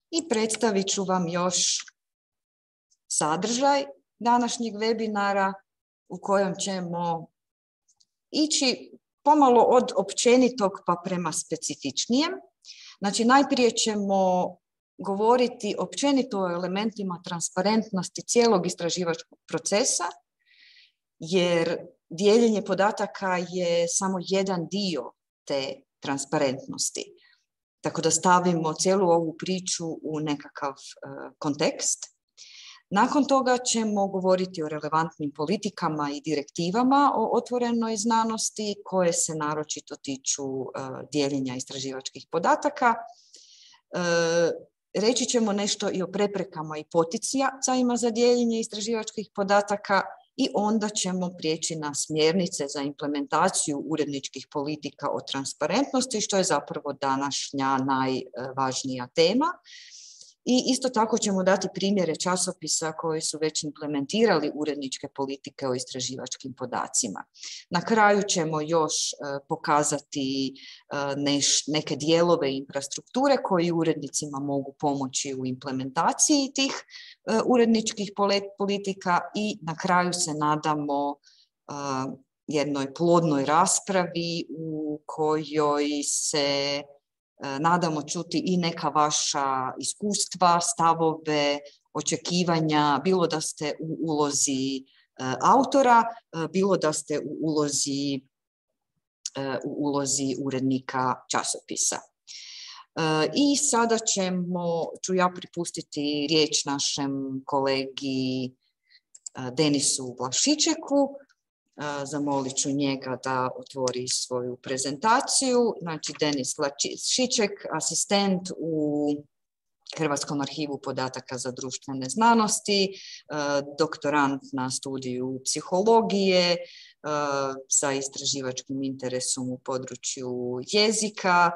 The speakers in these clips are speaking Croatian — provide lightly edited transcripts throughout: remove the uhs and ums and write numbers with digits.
i predstavit ću vam još sadržaj današnjeg webinara u kojem ćemo ići pomalo od općenitog pa prema specifičnijem. Znači, najprije ćemo govoriti općenito o elementima transparentnosti cijelog istraživačkog procesa, jer dijeljenje podataka je samo jedan dio te transparentnosti. Tako da stavimo cijelu ovu priču u nekakav kontekst. Nakon toga ćemo govoriti o relevantnim politikama i direktivama o otvorenoj znanosti koje se naročito tiču dijeljenja istraživačkih podataka. Reći ćemo nešto i o preprekama i poticajima za dijeljenje istraživačkih podataka i onda ćemo prijeći na smjernice za implementaciju uredničkih politika o transparentnosti, što je zapravo današnja najvažnija tema. I isto tako ćemo dati primjere časopisa koji su već implementirali uredničke politike o istraživačkim podacima. Na kraju ćemo još pokazati neke dijelove infrastrukture koji urednicima mogu pomoći u implementaciji tih uredničkih politika i na kraju se nadamo jednoj plodnoj raspravi u kojoj se nadamo čuti i neka vaša iskustva, stavove, očekivanja, bilo da ste u ulozi autora, bilo da ste u ulozi urednika časopisa. I sada ću ja pripustiti riječ našem kolegi Denisu Vlašičeku. Zamolit ću njega da otvori svoju prezentaciju. Znači, Denis Vlašiček, asistent u Hrvatskom arhivu podataka za društvene znanosti, doktorant na studiju psihologije, sa istraživačkim interesom u području jezika.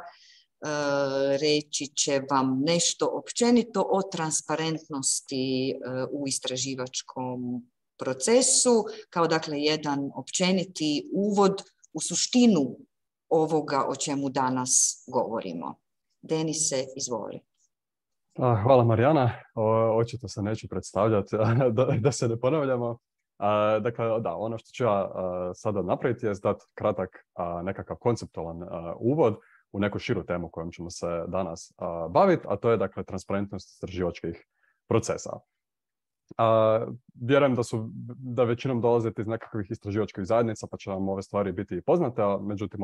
Reći će vam nešto općenito o transparentnosti u istraživačkom procesu, kao dakle jedan općeniti uvod u suštinu ovoga o čemu danas govorimo. Denise, izvoli. Hvala Marijana. Očito se neću predstavljati, da se ne ponavljamo. Dakle, da, ono što ću ja sada napraviti je dati kratak nekakav konceptualan uvod u neku širu temu kojom ćemo se danas baviti, a to je dakle transparentnost istraživačkih procesa. Vjerujem da većinom dolazite iz nekakvih istraživačkih zajednica, pa će vam ove stvari biti poznate, a međutim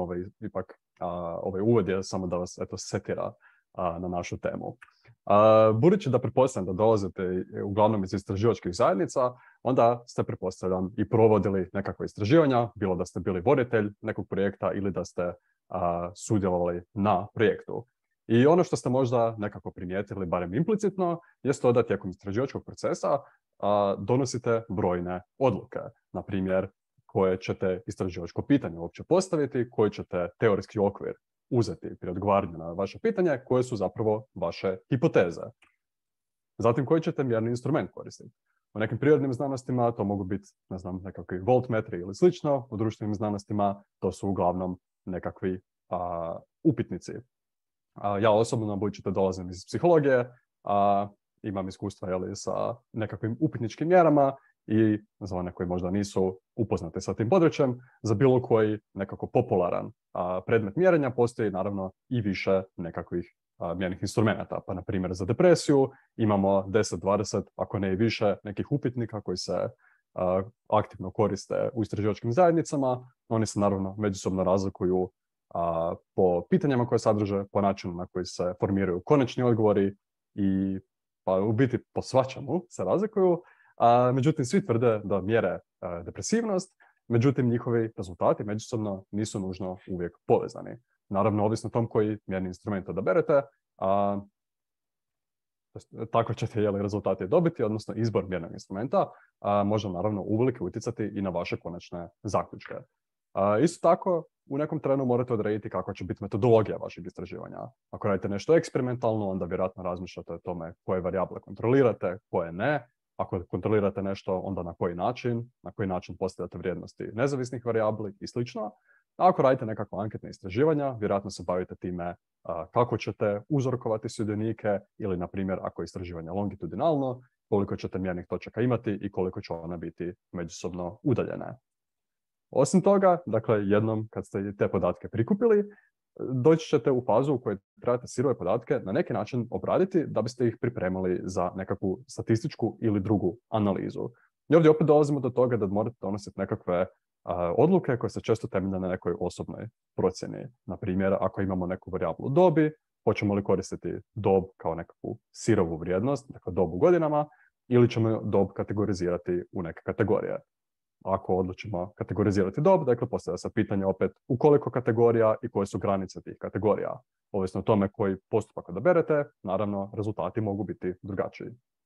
ovaj uvod je samo da vas setira na našu temu. Budući da pretpostavljam da dolazite uglavnom iz istraživačkih zajednica, onda ste, pretpostavljam, i provodili nekakva istraživanja, bilo da ste bili voditelj nekog projekta ili da ste sudjelovali na projektu. I ono što ste možda nekako primijetili, barem implicitno, je to da tijekom istraživačkog procesa donosite brojne odluke. Na primjer, koje ćete istraživačko pitanje uopće postaviti, koji ćete teorijski okvir uzeti pri odgovaranju na vaše pitanje, koje su zapravo vaše hipoteze. Zatim, koji ćete mjerni instrument koristiti. U nekim prirodnim znanostima to mogu biti, ne znam, nekakvi voltmetri ili slično. U društvenim znanostima to su uglavnom nekakvi upitnici. Ja osobno, budući da dolazim iz psihologije, imam iskustva sa nekakvim upitničkim mjerama i za one koji možda nisu upoznati sa tim područjem, za bilo koji nekako popularan predmet mjerenja postoji naravno i više nekakvih mjernih instrumenata. Pa na primjer za depresiju imamo 10-20, ako ne i više, nekih upitnika koji se aktivno koriste u istraživačkim zajednicama. Oni se naravno međusobno razlikuju po pitanjima koje sadrže, po načinu na koji se formiraju konačni odgovori i pa u biti po svačemu se razlikuju. Međutim, svi tvrde da mjere depresivnost, međutim njihovi rezultati međusobno nisu nužno uvijek povezani. Naravno, ovisno o tom koji mjerni instrument odaberete, tako ćete rezultate dobiti, odnosno izbor mjernog instrumenta može naravno uvelike utjecati i na vaše konačne zaključke. Isto tako, u nekom trenu morate odrediti kakva će biti metodologija vašeg istraživanja. Ako radite nešto eksperimentalno, onda vjerojatno razmišljate o tome koje varijable kontrolirate, koje ne. Ako kontrolirate nešto, onda na koji način postavljate vrijednosti nezavisnih varijabli i slično. Ako radite nekakva anketna istraživanja, vjerojatno se bavite time kako ćete uzorkovati sudionike ili, na primjer, ako je istraživanje longitudinalno, koliko ćete mjernih točaka imati i koliko će one biti međusobno udaljene. Osim toga, dakle, jednom kad ste te podatke prikupili, doći ćete u fazu u kojoj trebate sirove podatke na neki način obraditi da biste ih pripremili za nekakvu statističku ili drugu analizu. I ovdje opet dolazimo do toga da morate donositi nekakve odluke koje se često temelje na nekoj osobnoj procjeni. Na primjer, ako imamo neku varijablu dobi, hoćemo li koristiti dob kao nekakvu sirovu vrijednost, dakle dob u godinama, ili ćemo dob kategorizirati u neke kategorije. Ako odlučimo kategorizirati dob, dakle postavlja se pitanje opet u koliko kategorija i koje su granice tih kategorija. Ovisno o tome koji postupak odaberete, naravno rezultati mogu biti drugačiji.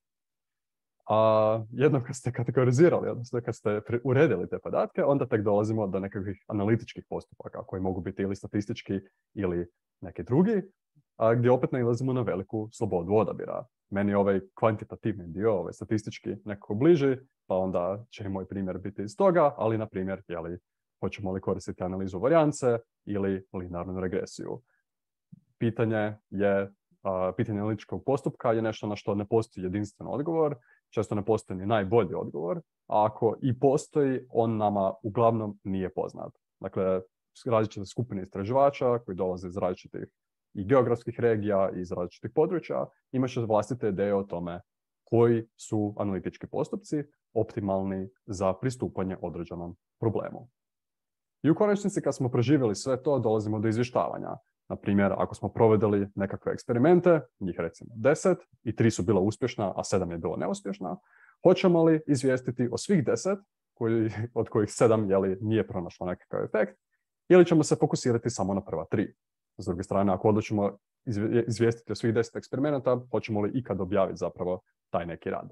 A jednom kad ste kategorizirali, odnosno kad ste uredili te podatke, onda tek dolazimo do nekakvih analitičkih postupaka koji mogu biti ili statistički ili neki drugi, gdje opet nailazimo na veliku slobodu odabira. Meni je ovaj kvantitativni dio, ovaj statistički nekako bliži, pa onda će i moj primjer biti iz toga, ali na primjer, hoćemo li koristiti analizu varijance ili linearnu regresiju. Pitanje analitičkog postupka je nešto na što ne postoji jedinstven odgovor, često ne postoji ni najbolji odgovor, a ako i postoji, on nama uglavnom nije poznat. Dakle, različite skupine istraživača koji dolaze iz različitih i geografskih regija i iz različitih područja imat će vlastite ideje o tome koji su analitički postupci optimalni za pristupanje određenom problemu. I u konačnici, kad smo preživjeli sve to, dolazimo do izvještavanja. Na primjer, ako smo provedeli nekakve eksperimente, njih recimo 10, i 3 su bila uspješna, a 7 je bilo neuspješna, hoćemo li izvijestiti o svih 10, od kojih 7 nije pronašlo nekakav efekt, ili ćemo se fokusirati samo na prva 3. S druge strane, ako odlučimo izvijestiti o svih 10 eksperimenata, hoćemo li ikad objaviti zapravo taj neki rad.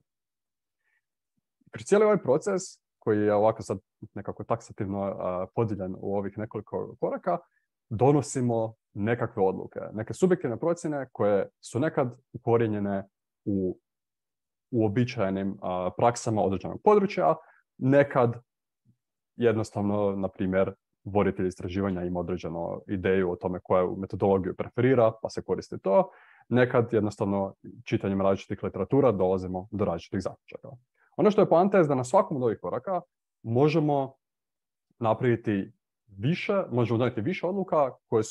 Kroz cijeli ovaj proces, koji je ovako sad nekako taksativno podijeljen u ovih nekoliko koraka, donosimo nekakve odluke, neke subjektivne procjene koje su nekad ukorijenjene u uobičajenim praksama određenog područja, nekad jednostavno, na primjer, voditelj istraživanja ima određenu ideju o tome koju metodologiju preferira, pa se koristi to. Nekad jednostavno čitanjem različitih literatura dolazimo do različitih zaključaka. Ono što je poanta je da na svakom od ovih koraka možemo napraviti možemo donijeti više odluka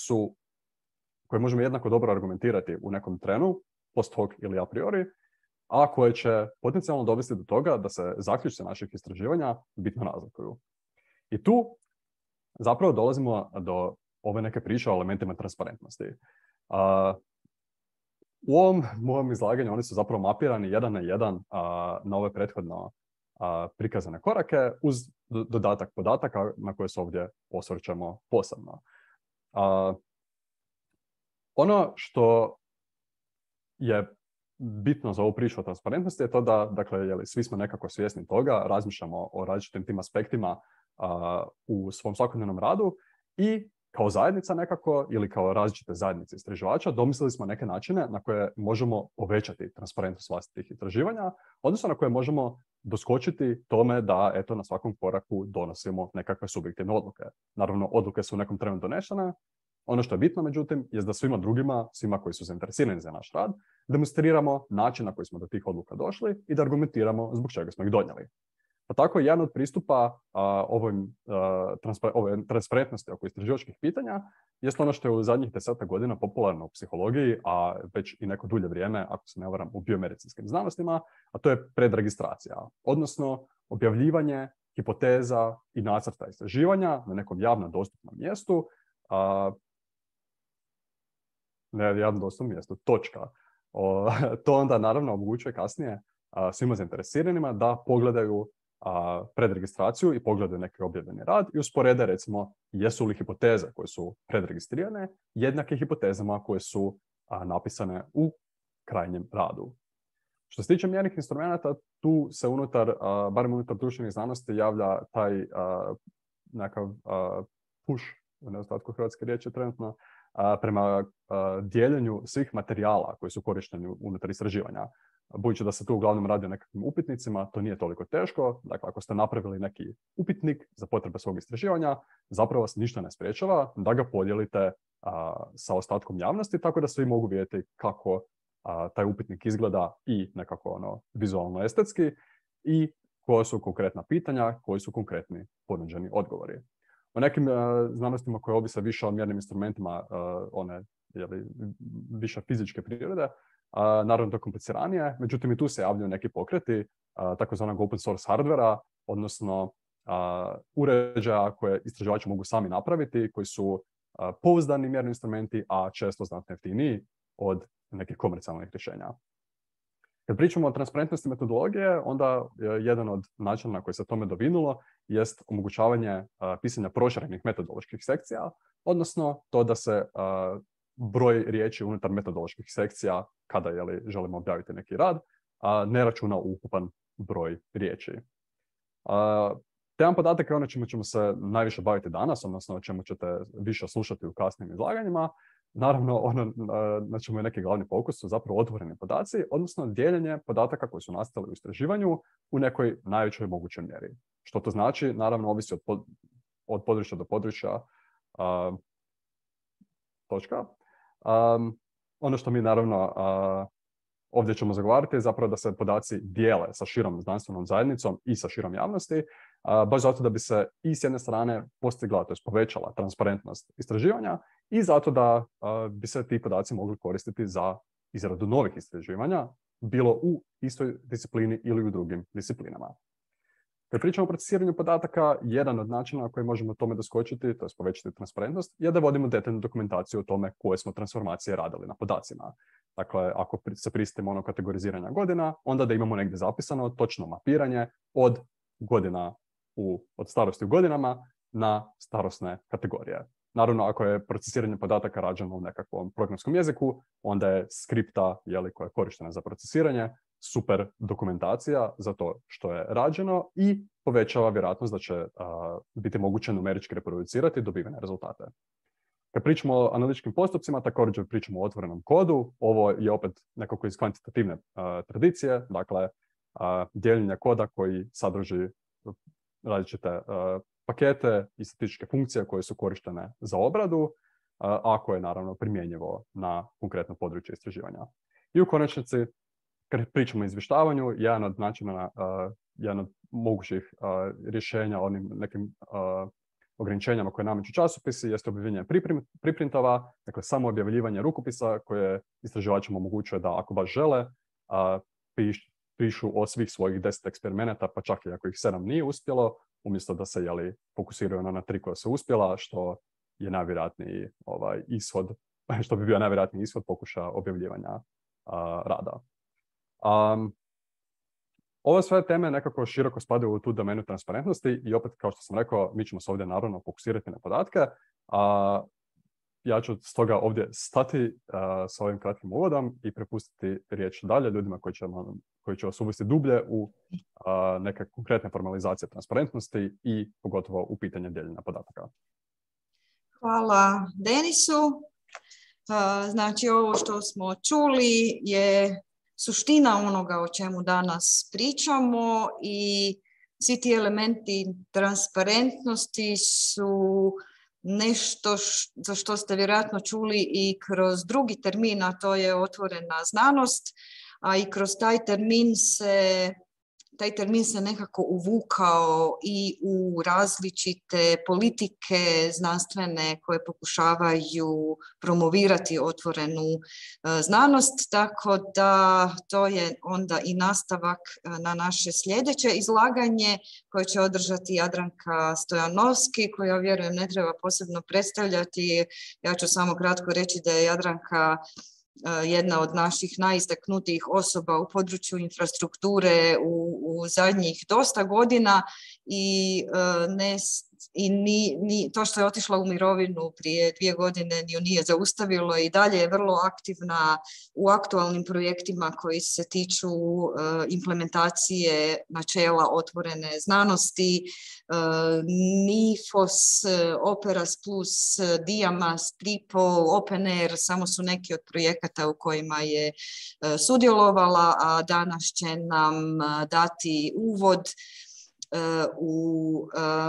koje možemo jednako dobro argumentirati u nekom trenu, post hoc ili a priori, a koje će potencijalno dovesti do toga da se zaključci naših istraživanja bitno razlikuju. I tu zapravo dolazimo do ove neke priče o elementima transparentnosti. U ovom mojom izlaganju oni su zapravo mapirani jedan na jedan na ove prethodno prikazane korake uz dodatak podataka na koje se ovdje osvrćemo posebno. Ono što je bitno za ovu priču o transparentnosti je to da, dakle, svi smo nekako svjesni toga, razmišljamo o različitim tim aspektima u svom svakodnevnom radu i kao zajednica nekako ili kao različite zajednice istraživača domislili smo neke načine na koje možemo povećati transparentnost vlastitih istraživanja, odnosno na koje možemo doskočiti tome da eto na svakom koraku donosimo nekakve subjektivne odluke. Naravno, odluke su u nekom trenu donešene. Ono što je bitno, međutim, je da svima drugima, svima koji su zainteresirani za naš rad, demonstriramo način na koji smo do tih odluka došli i da argumentiramo zbog čega smo ih donijeli. Pa tako je jedan od pristupa ove transparentnosti oko istraživačkih pitanja jest ono što je u zadnjih 10 godina popularno u psihologiji, a već i neko dulje vrijeme, ako se ne varam, u biomedicinskim znanostima, a to je predregistracija, odnosno objavljivanje hipoteza i nacrta istraživanja na nekom javno dostupnom mjestu, točka. To onda naravno omogućuje kasnije svima zainteresiranima da pogledaju predregistraciju i pogledaju neki objavljeni rad i usporede recimo jesu li hipoteze koje su predregistrirane jednake hipotezama koje su napisane u krajnjem radu. Što se tiče mjernih instrumenta, tu se barem unutar društvenih znanosti javlja taj push, u nedostatku hrvatske riječi trenutno, prema dijeljenju svih materijala koji su korišteni unutar istraživanja. Budući da se tu uglavnom radi o nekakvim upitnicima, to nije toliko teško. Dakle, ako ste napravili neki upitnik za potrebe svog istraživanja, zapravo vas ništa ne sprečava da ga podijelite sa ostatkom javnosti, tako da svi mogu vidjeti kako taj upitnik izgleda i nekako vizualno estetski i koja su konkretna pitanja, koji su konkretni ponuđeni odgovori. U nekim znanostima koje ovise više o mjernim instrumentima, one više fizičke prirode, naravno to je kompliciranije, međutim i tu se javljaju neki pokreti takozvanog open source hardvera, odnosno uređaja koje istraživači mogu sami napraviti, koji su pouzdani mjerni instrumenti, a često znatno jeftiniji od nekih komercijalnih rješenja. Kad pričamo o transparentnosti metodologije, onda jedan od načina na koji se tome dovinulo jest omogućavanje pisanja proširenih metodoloških sekcija, odnosno to da se broj riječi unutar metodoloških sekcija, kada želimo objaviti neki rad, ne računa u ukupan broj riječi. Tema podataka je ono čemu ćemo se najviše baviti danas, odnosno o čemu ćete više slušati u kasnim izlaganjima. Naravno, ono na čemu je neki glavni fokus su zapravo otvoreni podaci, odnosno dijeljenje podataka koji su nastali u istraživanju u nekoj najvećoj mogućoj mjeri. Što to znači? Naravno, ovisi od područja do područja. Točka. Ono što mi naravno ovdje ćemo zagovarati je zapravo da se podaci dijele sa širom znanstvenom zajednicom i sa širom javnosti, baš zato da bi se i s jedne strane postigla, to je povećala transparentnost istraživanja i zato da bi se ti podaci mogli koristiti za izradu novih istraživanja, bilo u istoj disciplini ili u drugim disciplinama. Kad pričamo o procesiranju podataka, jedan od načina na koji možemo tome doskočiti, to je povećati transparentnost, je da vodimo detaljnu dokumentaciju o tome koje smo transformacije radili na podacima. Dakle, ako se pristimo kategoriziranja godina, onda da imamo negdje zapisano točno mapiranje od godina od starosti u godinama na starosne kategorije. Naravno, ako je procesiranje podataka rađeno u nekakvom programskom jeziku, onda je skripta koja je korištena za procesiranje super dokumentacija za to što je rađeno i povećava vjerojatnost da će biti moguće numerički reproducirati dobivene rezultate. Kad pričamo o analitičkim postupcima, također pričamo o otvorenom kodu. Ovo je opet nekako iz kvantitativne tradicije, dakle dijeljenje koda koji sadrži različite pakete i statističke funkcije koje su korištene za obradu, a koje je naravno primjenjivo na konkretno područje istraživanja. I u konačnici, kad pričamo o izvještavanju, jedan od načina, jedan od mogućih rješenja onim nekim ograničenjama koje nameću časopisi jeste objavljivanje priprintova, dakle samo objavljivanje rukopisa koje istraživačima omogućuje da ako baš žele pišu o svih svojih 10 eksperimenata, pa čak i ako ih 7 nije uspjelo, umjesto da se fokusiraju na 3 koja su uspjela, što je najvjerojatniji ishod, što bi bio najvjerojatniji ishod pokušaja objavljivanja rada. Ove sve teme nekako široko spadaju u tu domenu transparentnosti i opet, kao što sam rekao, mi ćemo se ovdje naravno fokusirati na podatke. Ja ću stoga ovdje stati s ovim kratkim uvodom i prepustiti riječ dalje ljudima koji će vas uvesti dublje u neke konkretne formalizacije transparentnosti i pogotovo u pitanje dijeljenja podataka. Hvala Denisu. Znači, ovo što smo čuli je suština onoga o čemu danas pričamo i svi ti elementi transparentnosti su nešto za što ste vjerojatno čuli i kroz drugi termin, a to je otvorena znanost, a i kroz taj termin se nekako uvukao i u različite politike znanstvene koje pokušavaju promovirati otvorenu znanost, tako da to je onda i nastavak na naše sljedeće izlaganje koje će održati Jadranka Stojanovski, koju ja vjerujem ne treba posebno predstavljati. Ja ću samo kratko reći da je Jadranka jedna od naših najistaknutijih osoba u području infrastrukture u zadnjih dosta godina i ne I to što je otišla u mirovinu prije 2 godine ju nije zaustavilo i dalje je vrlo aktivna u aktualnim projektima koji se tiču implementacije načela otvorene znanosti. NIFOS, Operas Plus, Diamas, Tripol, Open Air, samo su neki od projekata u kojima je sudjelovala, a danas će nam dati uvod u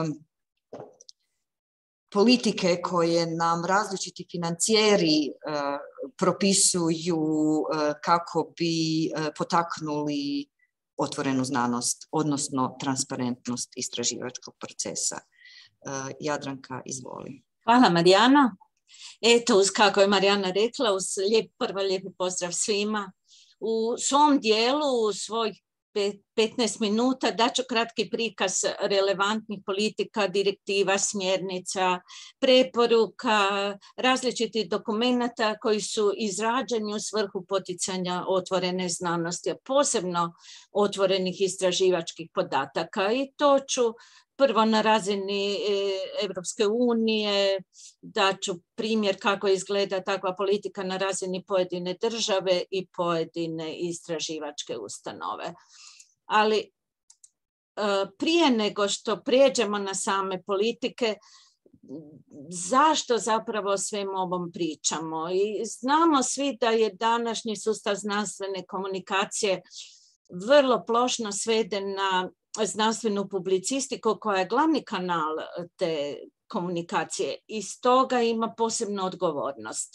politike koje nam različiti financijeri propisuju kako bi potaknuli otvorenu znanost, odnosno transparentnost istraživačkog procesa. Jadranka, izvoli. Hvala, Marijana. Eto, kako je Marijana rekla, lijepi pozdrav svima. U svom dijelu, u svojih 15 minuta, daću kratki prikaz relevantnih politika, direktiva, smjernica, preporuka, različitih dokumenata koji su izrađeni u svrhu poticanja otvorene znanosti, a posebno otvorenih istraživačkih podataka. I to ću prvo na razini Europske unije, daću primjer kako izgleda takva politika na razini pojedine države i pojedine istraživačke ustanove. Ali prije nego što prijeđemo na same politike, zašto zapravo o svemu ovom pričamo? I znamo svi da je današnji sustav znanstvene komunikacije vrlo plošno sveden na znanstvenu publicistiku koja je glavni kanal te komunikacije i stoga ima posebnu odgovornost.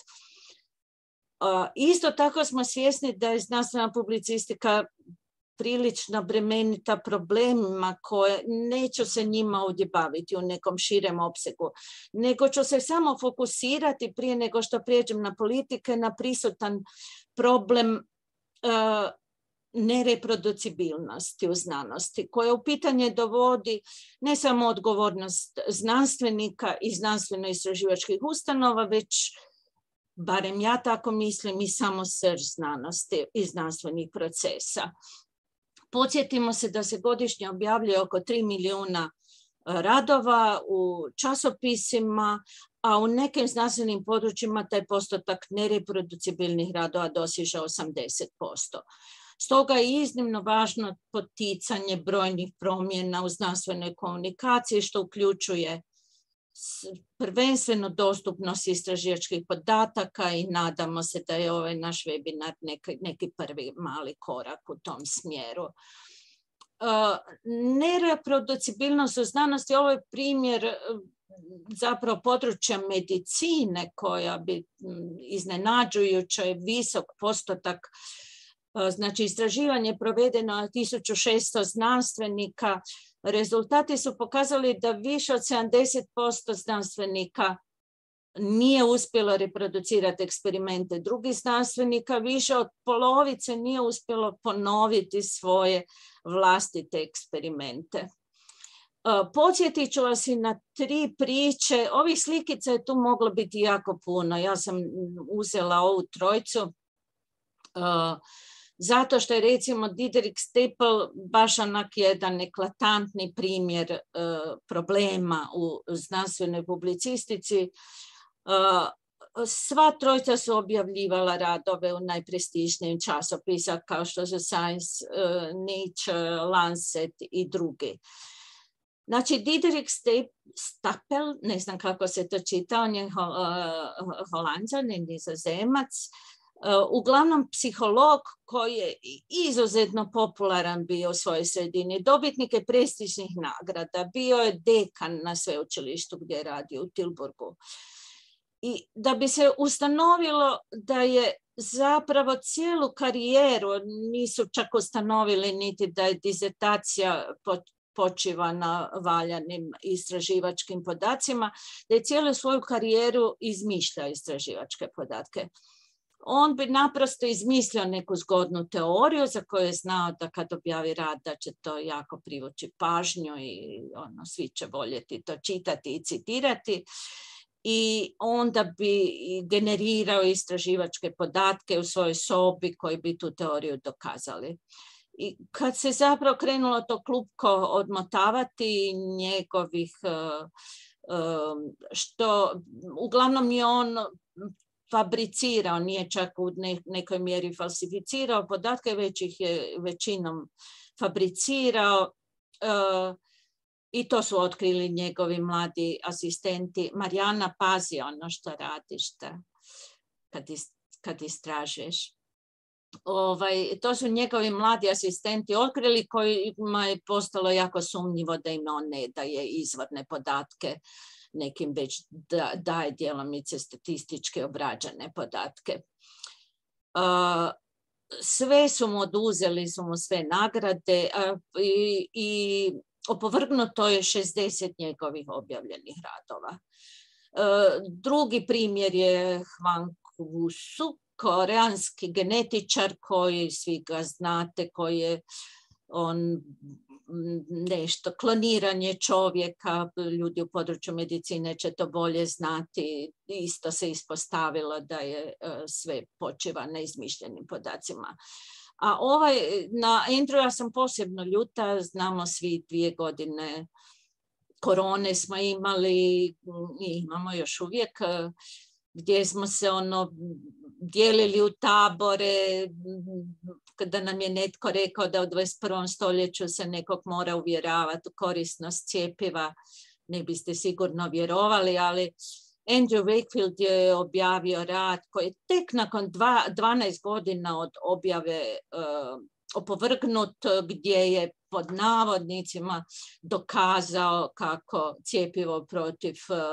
Isto tako smo svjesni da je znanstvena publicistika prilično bremenita problemima koje neću se njima ovdje baviti u nekom širem opsegu, nego ću se samo fokusirati prije nego što prijeđem na politike na prisutan problem nereproducibilnosti u znanosti, koja u pitanje dovodi ne samo odgovornost znanstvenika i znanstveno-istraživačkih ustanova, već, barem ja tako mislim, i samo srž znanosti i znanstvenih procesa. Podsjetimo se da se godišnje objavljuje oko 3 milijuna radova u časopisima, a u nekim znanstvenim područjima taj postotak nereproducibilnih radova dosiže 80%. Stoga je iznimno važno poticanje brojnih promjena u znanstvenoj komunikaciji, što uključuje prvenstveno dostupnost istraživačkih podataka i nadamo se da je ovaj naš webinar neki prvi mali korak u tom smjeru. Nereproducibilnost u znanosti, ovo je primjer zapravo područja medicine koja bi iznenađujuće visok postotak. Znači, istraživanje provedeno na 1600 znanstvenika. Rezultati su pokazali da više od 70% znanstvenika nije uspjelo reproducirati eksperimente drugih znanstvenika, više od polovice nije uspjelo ponoviti svoje vlastite eksperimente. Podsjetit ću vas i na 3 priče. Ovih slikica je tu moglo biti jako puno. Ja sam uzela ovu trojicu zato što je recimo Diederik Stapel baš onak jedan eklatantni primjer problema u znanstvenoj publicistici. Sva trojica su objavljivala radove u najprestižnijim časopisima kao što su Science, Nature, Lancet i drugi. Znači, Diederik Stapel, ne znam kako se to čita, on je Holanđan, Nizozemac, uglavnom psiholog koji je izuzetno popularan bio u svojoj sredini, dobitnik je prestižnih nagrada, bio je dekan na sveučilištu gdje je radio u Tilburgu. I da bi se ustanovilo da je zapravo cijelu karijeru, nisu čak ustanovili niti da je dizertacija počiva na valjanim istraživačkim podacima, da je cijelu svoju karijeru izmišljao istraživačke podatke. On bi naprosto izmislio neku zgodnu teoriju za koju je znao da kad objavi rad da će to jako privući pažnju i svi će voljeti to čitati i citirati. I onda bi generirao istraživačke podatke u svojoj sobi koji bi tu teoriju dokazali. I kad se zapravo krenulo to klupko odmotavati njegovih, što uglavnom je on fabricirao, nije čak u nekoj mjeri falsificirao podatke, već ih je većinom fabricirao. I to su otkrili njegovi mladi asistenti. Marijana, pazi ono što radiš kad istražuješ. To su njegovi mladi asistenti otkrili, kojima je postalo jako sumnjivo da im on ne daje izvorne podatke, nekim već daje djelomice statistički obrađene podatke. Sve su mu oduzeli, su mu sve nagrade i opovrgnuto je 60 njegovih objavljenih radova. Drugi primjer je Hwang Woo-suk, koreanski genetičar koji svi ga znate, koji je on nešto, kloniranje čovjeka, ljudi u području medicine će to bolje znati, isto se ispostavilo da je sve počiva na izmišljenim podacima. A na Andrewa sam posebno ljuta, znamo svi 2 godine korone smo imali i imamo još uvijek, gdje smo se dijelili u tabore, kada nam je netko rekao da u 21. stoljeću se nekog mora uvjeravati u korisnost cjepiva, ne biste sigurno vjerovali, ali Andrew Wakefield je objavio rad koji je tek nakon 12 godina od objave opovrgnut, gdje je pod navodnicima dokazao kako cjepivo protiv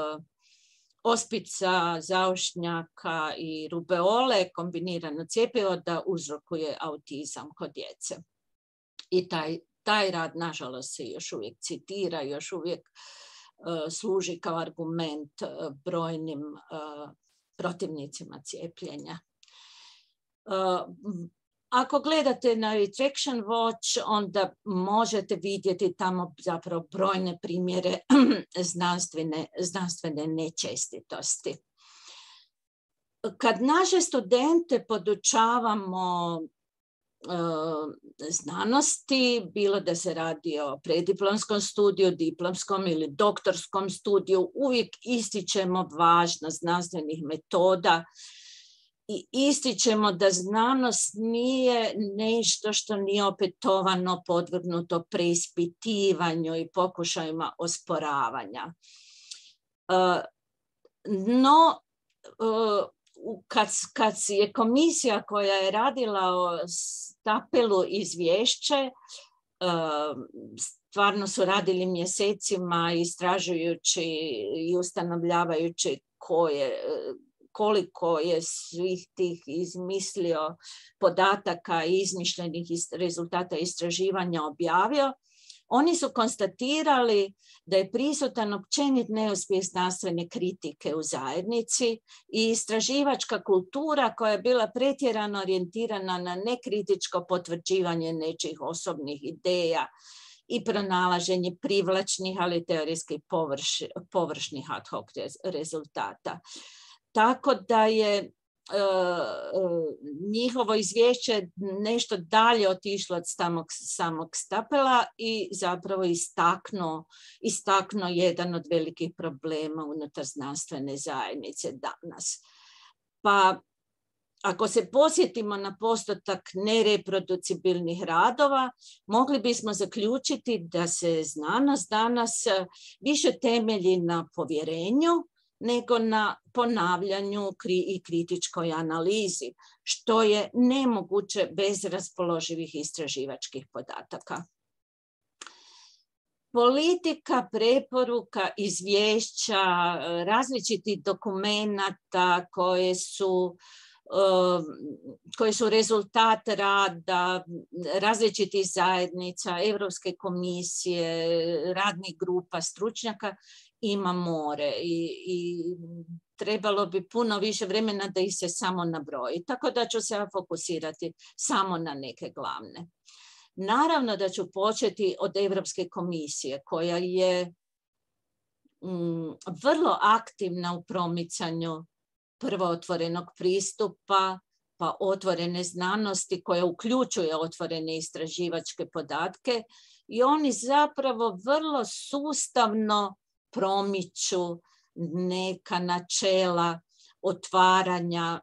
ospica, zaušnjaka i rubeole, kombinirano cjepivo, da uzrokuje autizam kod djece. I taj rad, nažalost, se još uvijek citira, još uvijek služi kao argument brojnim protivnicima cijepljenja. Ako gledate na Retraction Watch, onda možete vidjeti tamo zapravo brojne primjere znanstvene nečestitosti. Kad naše studente podučavamo znanosti, bilo da se radi o prediplomskom studiju, diplomskom ili doktorskom studiju, uvijek ističemo važnost znanstvenih metoda i ističemo da znanost nije nešto što nije opetovano podvrgnuto preispitivanju i pokušajima osporavanja. No, kad je komisija koja je radila o Stapelu izvješće, stvarno su radili mjesecima istražujući i ustanovljavajući koliko je svih tih izmislio podataka i izmišljenih rezultata istraživanja objavio. Oni su konstatirali da je prisutan općenit neuspjeh znanstvene kritike u zajednici i istraživačka kultura koja je bila pretjerano orijentirana na nekritičko potvrđivanje nečijih osobnih ideja i pronalaženje privlačnih, ali teorijski površnih ad hoc rezultata. Tako da je njihovo izvješće nešto dalje otišlo od samog Stapela i zapravo istaknuo jedan od velikih problema unutar znanstvene zajednice danas. Pa ako se posjetimo na postotak nereproducibilnih radova, mogli bismo zaključiti da se znanost danas više temelji na povjerenju nego na ponavljanju i kritičkoj analizi, što je nemoguće bez raspoloživih istraživačkih podataka. Politika, preporuka, izvješća, različitih dokumenata koji su rezultat rada različitih zajednica, Europske komisije, radnih grupa, stručnjaka, ima more i trebalo bi puno više vremena da ih se samo nabroji. Tako da ću se fokusirati samo na neke glavne. Naravno da ću početi od Europske komisije koja je vrlo aktivna u promicanju prvo otvorenog pristupa, pristupa otvorene znanosti koja uključuje otvorene istraživačke podatke i oni zapravo vrlo sustavno promiču neka načela otvaranja.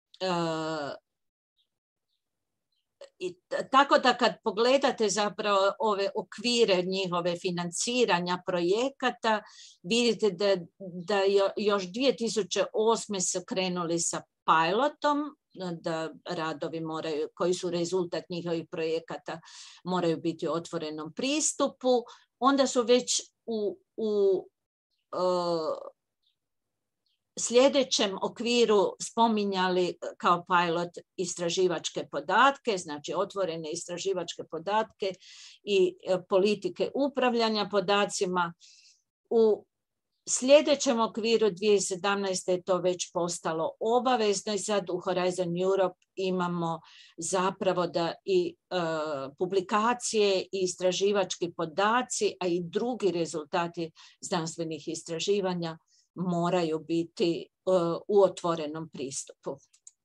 Tako da kad pogledate zapravo ove okvire njihove financiranja projekata, vidite da još 2008. su krenuli sa pilotom, da radovi moraju, koji su rezultat njihovih projekata, moraju biti u otvorenom pristupu. Onda su već u sljedećem okviru spominjali kao pilot istraživačke podatke, znači otvorene istraživačke podatke i politike upravljanja podacima. U sljedećem okviru 2017. je to već postalo obavezno i sad u Horizon Europe imamo zapravo da i publikacije i istraživački podaci, a i drugi rezultati znanstvenih istraživanja moraju biti u otvorenom pristupu.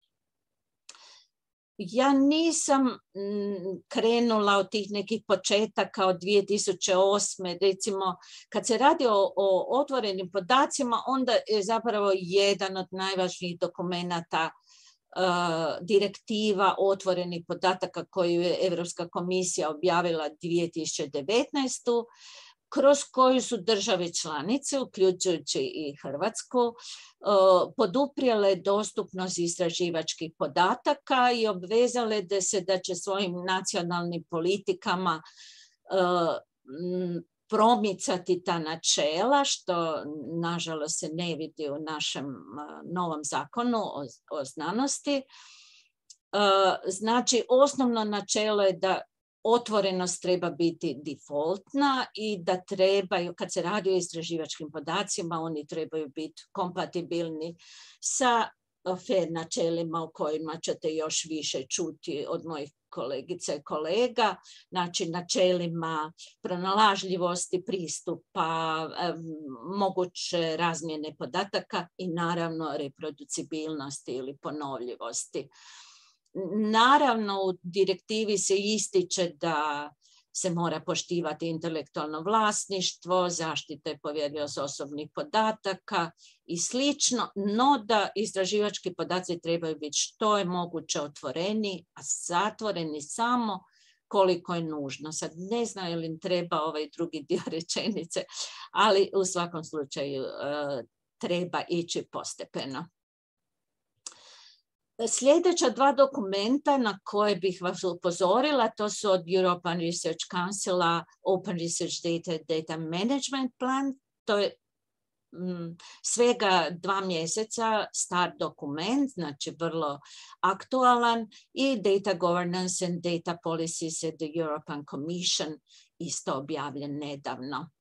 Ja nisam krenula od tih nekih početaka od 2008. Recimo, kad se radi o otvorenim podacima, onda je zapravo jedan od najvažnijih dokumenata direktiva otvorenih podataka koju je Europska komisija objavila 2019. kroz koju su države članice, uključujući i Hrvatsku, poduprijele dostupnost istraživačkih podataka i obvezale da će svojim nacionalnim politikama promicati ta načela, što nažalost se ne vidi u našem novom zakonu o znanosti. Znači, osnovno načelo je da otvorenost treba biti defaultna i da trebaju, kad se radi o istraživačkim podacima, oni trebaju biti kompatibilni sa FAIR načelima o kojima ćete još više čuti od mojih kolegica i kolega, znači načelima pronalažljivosti pristupa, moguće razmjene podataka i naravno reproducibilnosti ili ponovljivosti. Naravno, u direktivi se ističe da se mora poštivati intelektualno vlasništvo, zaštite povjerljivost osobnih podataka i slično, no da istraživački podaci trebaju biti što je moguće otvoreni, a zatvoreni samo koliko je nužno. Sad ne znam je li treba ovaj drugi dio rečenice, ali u svakom slučaju treba ići postepeno. Sljedeća dva dokumenta na koje bih vas upozorila, to su od European Research Councila Open Research Data Management Plan. To je svega 2 mjeseca star dokument, znači vrlo aktualan, i Data Governance and Data Policies at the European Commission, isto objavljen nedavno.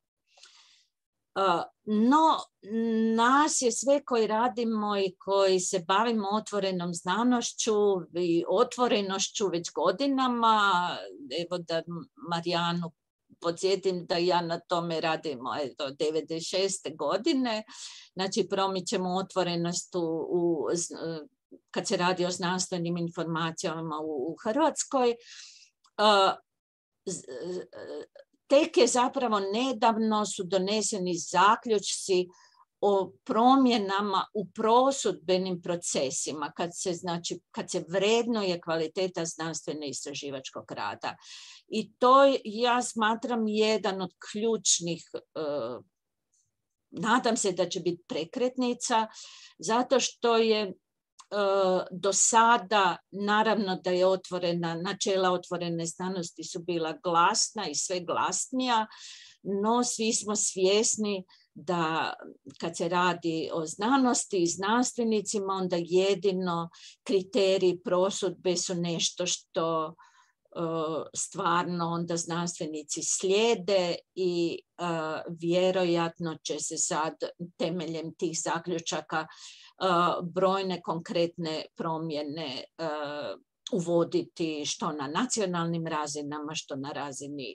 No, nas je sve koji radimo i koji se bavimo otvorenom znanošću i otvorenošću već godinama, evo da Marijanu podsjetim da ja na tome radim od 96. godine, znači promičemo otvorenost kad se radi o znanstvenim informacijama u Hrvatskoj. Tek je zapravo nedavno su doneseni zaključci o promjenama u prosudbenim procesima kad se vrednuje kvaliteta znanstvene istraživačkog rada. I to ja smatram jedan od ključnih, nadam se da će biti prekretnica, zato što je do sada, naravno da je načela otvorene znanosti su bila glasna i sve glasnija, no svi smo svjesni da kad se radi o znanosti i znanstvenicima, onda jedino kriteriji prosudbe su nešto što stvarno onda znanstvenici slijede i vjerojatno će se sad temeljem tih zaključaka brojne konkretne promjene uvoditi što na nacionalnim razinama, što na razini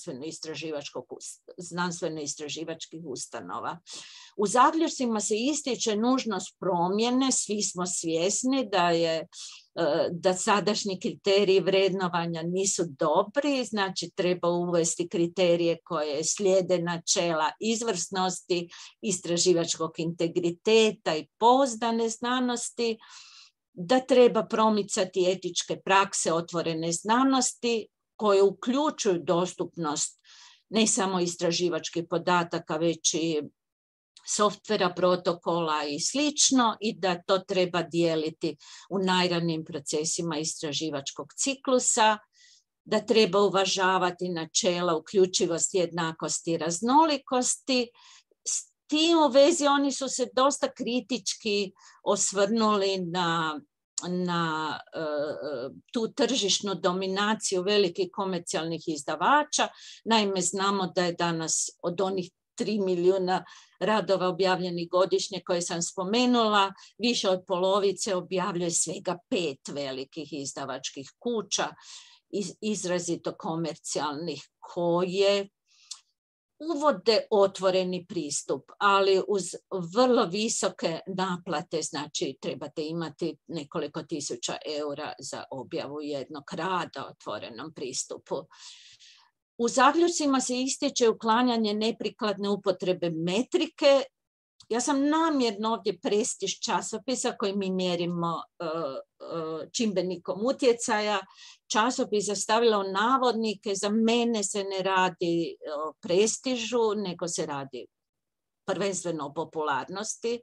znanstveno-istraživačkih ustanova. U zaključcima se ističe nužnost promjene, svi smo svjesni da je da sadašnji kriteriji vrednovanja nisu dobri, znači treba uvesti kriterije koje slijede načela izvrsnosti, istraživačkog integriteta i pouzdane znanosti, da treba promicati etičke prakse otvorene znanosti koje uključuju dostupnost ne samo istraživačkih podataka, već i softvera, protokola i slično, i da to treba dijeliti u najranijim procesima istraživačkog ciklusa, da treba uvažavati načela uključivosti, jednakosti i raznolikosti. S tim u vezi oni su se dosta kritički osvrnuli na tu tržišnu dominaciju velikih komercijalnih izdavača. Naime, znamo da je danas od onih 3 milijuna radova objavljenih godišnje koje sam spomenula, više od polovice objavljuje svega 5 velikih izdavačkih kuća, izrazito komercijalnih, koje uvode otvoreni pristup, ali uz vrlo visoke naplate, znači trebate imati nekoliko tisuća eura za objavu jednog rada o otvorenom pristupu. U zaključcima se ističe uklanjanje neprikladne upotrebe metrike. Ja sam namjerno ovdje prestiž časopisa koji mi mjerimo čimbenikom utjecaja časopisa stavila u navodnike. Za mene se ne radi o prestižu, nego se radi prvenstveno o popularnosti.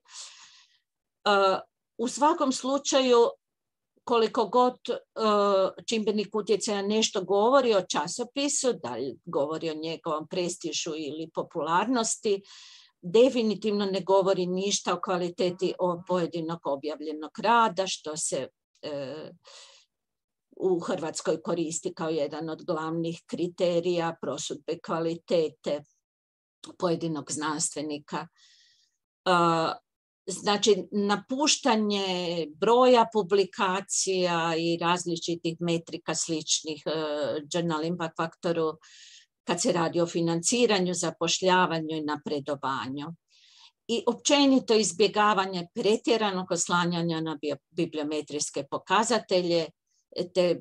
U svakom slučaju, koliko god čimbenik utjecaja nešto govori o časopisu, da li govori o njegovom prestižu ili popularnosti, definitivno ne govori ništa o kvaliteti pojedinog objavljenog rada, što se u Hrvatskoj koristi kao jedan od glavnih kriterija prosudbe kvalitete pojedinog znanstvenika. Znači, napuštanje broja publikacija i različitih metrika sličnih Journal Impact Faktoru kad se radi o financiranju, zapošljavanju i napredovanju. I općenito izbjegavanje pretjeranog oslanjanja na bibliometrijske pokazatelje, te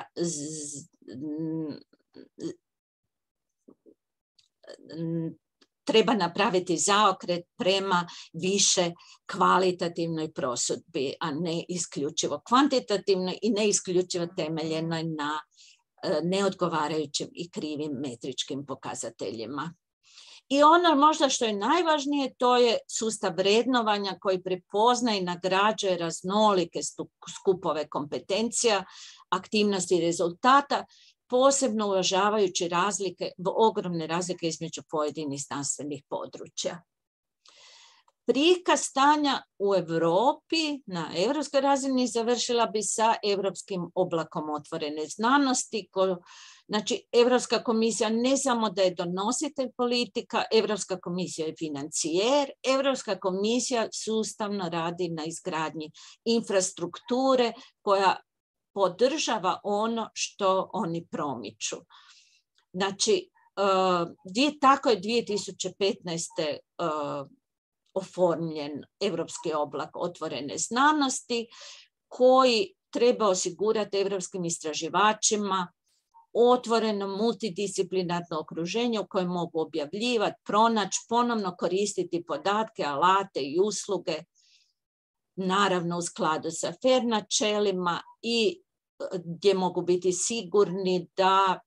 treba napraviti zaokret prema više kvalitativnoj prosudbi, a ne isključivo kvantitativnoj i ne isključivo temeljenoj na neodgovarajućim i krivim metričkim pokazateljima. I ono možda što je najvažnije, to je sustav vrednovanja koji prepoznaje i nagrađuje raznolike skupove kompetencija, aktivnosti i rezultata, posebno uvažavajući ogromne razlike između pojedinih znanstvenih područja. Prikaz stanja u Europi na europskoj razini završila bi sa Europskim oblakom otvorene znanosti. Znači, Europska komisija ne samo da je donositelj politika, Europska komisija je financijer, Europska komisija sustavno radi na izgradnji infrastrukture koja podržava ono što oni promiču. Znači, tako je 2015. Oformljen Europski oblak otvorene znanosti koji treba osigurati europskim istraživačima otvoreno multidisciplinarno okruženje u kojem mogu objavljivati, pronaći, ponovno koristiti podatke, alate i usluge, naravno u skladu sa FAIR načelima i gdje mogu biti sigurni da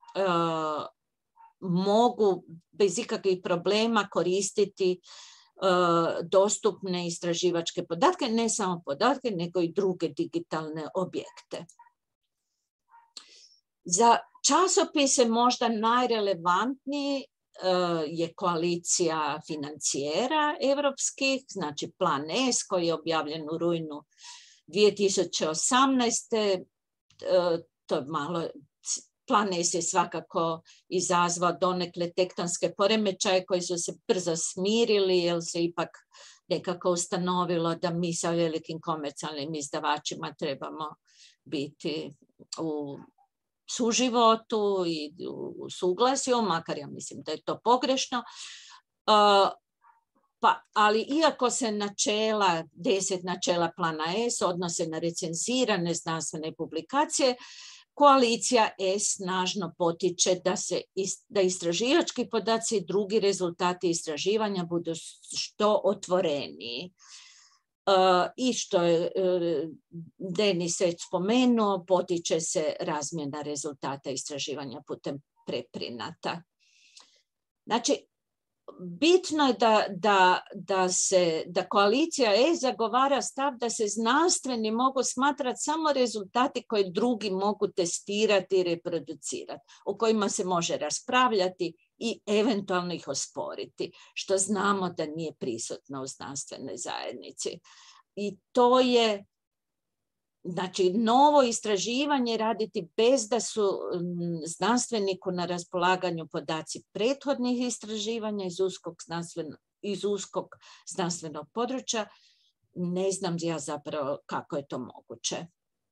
mogu bez ikakvih problema koristiti dostupne istraživačke podatke, ne samo podatke, nego i druge digitalne objekte. Za časopise možda najrelevantniji je koalicija financijera evropskih, znači Plan S koji je objavljen u rujnu 2018. To je malo, Plan S je svakako izazvao donekle tektonske poremećaje koji su se brzo smirili jer se ipak nekako ustanovilo da mi sa velikim komercijalnim izdavačima trebamo biti u suživotu i u suglasju, makar ja mislim da je to pogrešno. ali iako se 10 načela plana S odnose na recenzirane znanstvene publikacije, koalicija S snažno potiče da istraživački podaci i drugi rezultati istraživanja budu što otvoreniji. I što je Denis već spomenuo, potiče se razmjena rezultata istraživanja putem preprinata. Znači, bitno je da koalicija zagovara stav da se znanstveni mogu smatrati samo rezultati koje drugi mogu testirati i reproducirati, o kojima se može raspravljati i eventualno ih osporiti, što znamo da nije prisutno u znanstvenoj zajednici. I to je, znači, novo istraživanje raditi bez da su znanstveniku na raspolaganju podaci prethodnih istraživanja iz uskog znanstvenog područja. Ne znam ja zapravo kako je to moguće.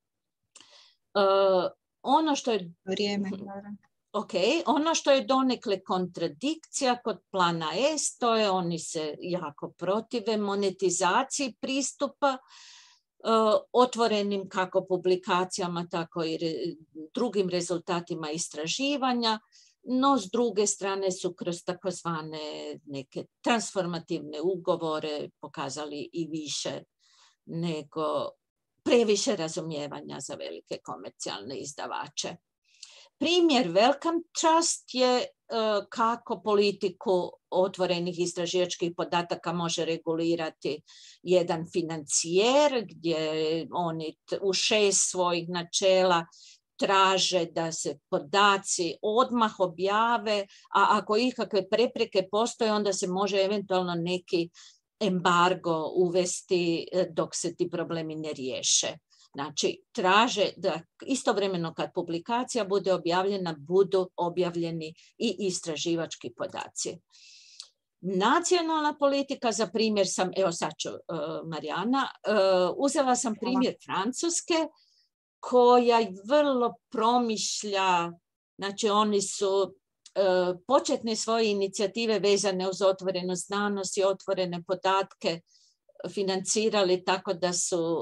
Ono što je... Vrijeme. Ono što je donekle kontradikcija kod plana S, to je oni se jako protive monetizaciji pristupa otvorenim kako publikacijama, tako i drugim rezultatima istraživanja, no s druge strane su kroz takozvane neke transformativne ugovore pokazali i više nego previše razumijevanja za velike komercijalne izdavače. Primjer Wellcome Trust je kako politiku otvorenih istraživačkih podataka može regulirati jedan financijer, gdje oni u 6 svojih načela traže da se podaci odmah objave, a ako ikakve prepreke postoje, onda se može eventualno neki embargo uvesti dok se ti problemi ne riješe. Znači, traže da istovremeno kad publikacija bude objavljena, budu objavljeni i istraživački podaci. Nacionalna politika, za primjer sam, evo sad ću, Marijana, uzela sam primjer Francuske, koja vrlo promišlja, znači oni su početne svoje inicijative vezane uz otvorenu znanost i otvorene podatke financirali tako da su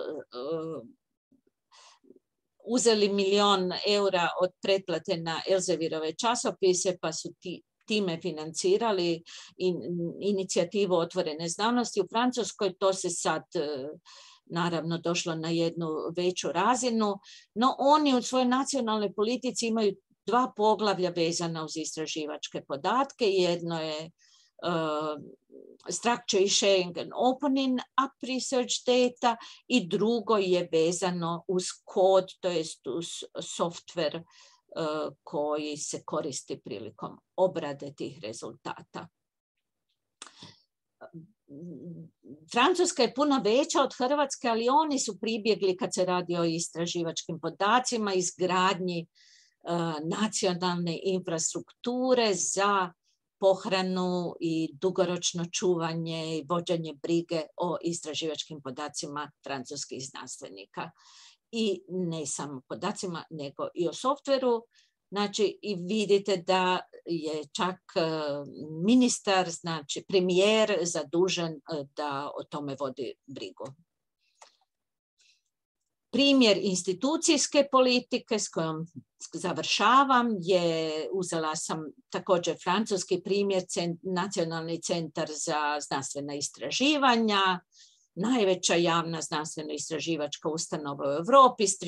uzeli 1 milijun eura od pretplate na Elsevierove časopise, pa su time financirali inicijativu otvorene znanosti. U Francuskoj to se sad naravno došlo na jednu veću razinu, no oni u svojoj nacionalnoj politici imaju 2 poglavlja vezana uz istraživačke podatke. Jedno je structure sharing and opening up research data i drugo je vezano uz kod, to jest uz software koji se koristi prilikom obrade tih rezultata. Francuska je puno veća od Hrvatske, ali oni su pribjegli kad se radi o istraživačkim podacima, izgradnji nacionalne infrastrukture za pohranu i dugoročno čuvanje i vođenje brige o istraživačkim podacima francuskih znanstvenika. I ne samo podacima, nego i o softveru. Znači, i vidite da je čak ministar, znači premijer, zadužen da o tome vodi brigu. Primjer institucijske politike s kojom završavam je, uzela sam također francuski primjer, Nacionalni centar za znanstvena istraživanja, najveća javna znanstveno-istraživačka ustanova u Europi s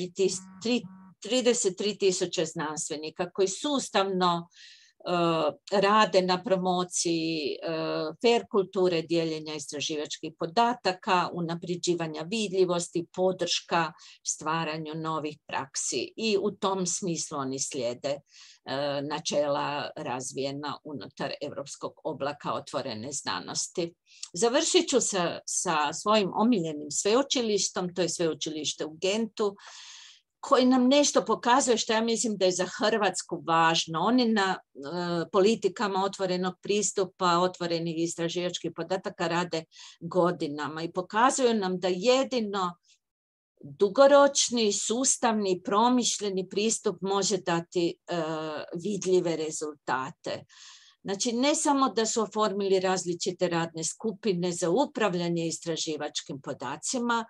33.000 znanstvenika koji sustavno rade na promociji fair kulture, dijeljenja istraživačkih podataka, unapređivanja vidljivosti, podrška stvaranju novih praksi. I u tom smislu oni slijede načela razvijena unutar Europskog oblaka otvorene znanosti. Završit ću sa svojim omiljenim sveučilištom, to je sveučilište u Gentu, koji nam nešto pokazuje što ja mislim da je za Hrvatsku važno. Oni na politikama otvorenog pristupa, otvorenih istraživačkih podataka rade godinama i pokazuju nam da jedino dugoročni, sustavni, promišljeni pristup može dati vidljive rezultate. Znači, ne samo da su oformili različite radne skupine za upravljanje istraživačkim podacima,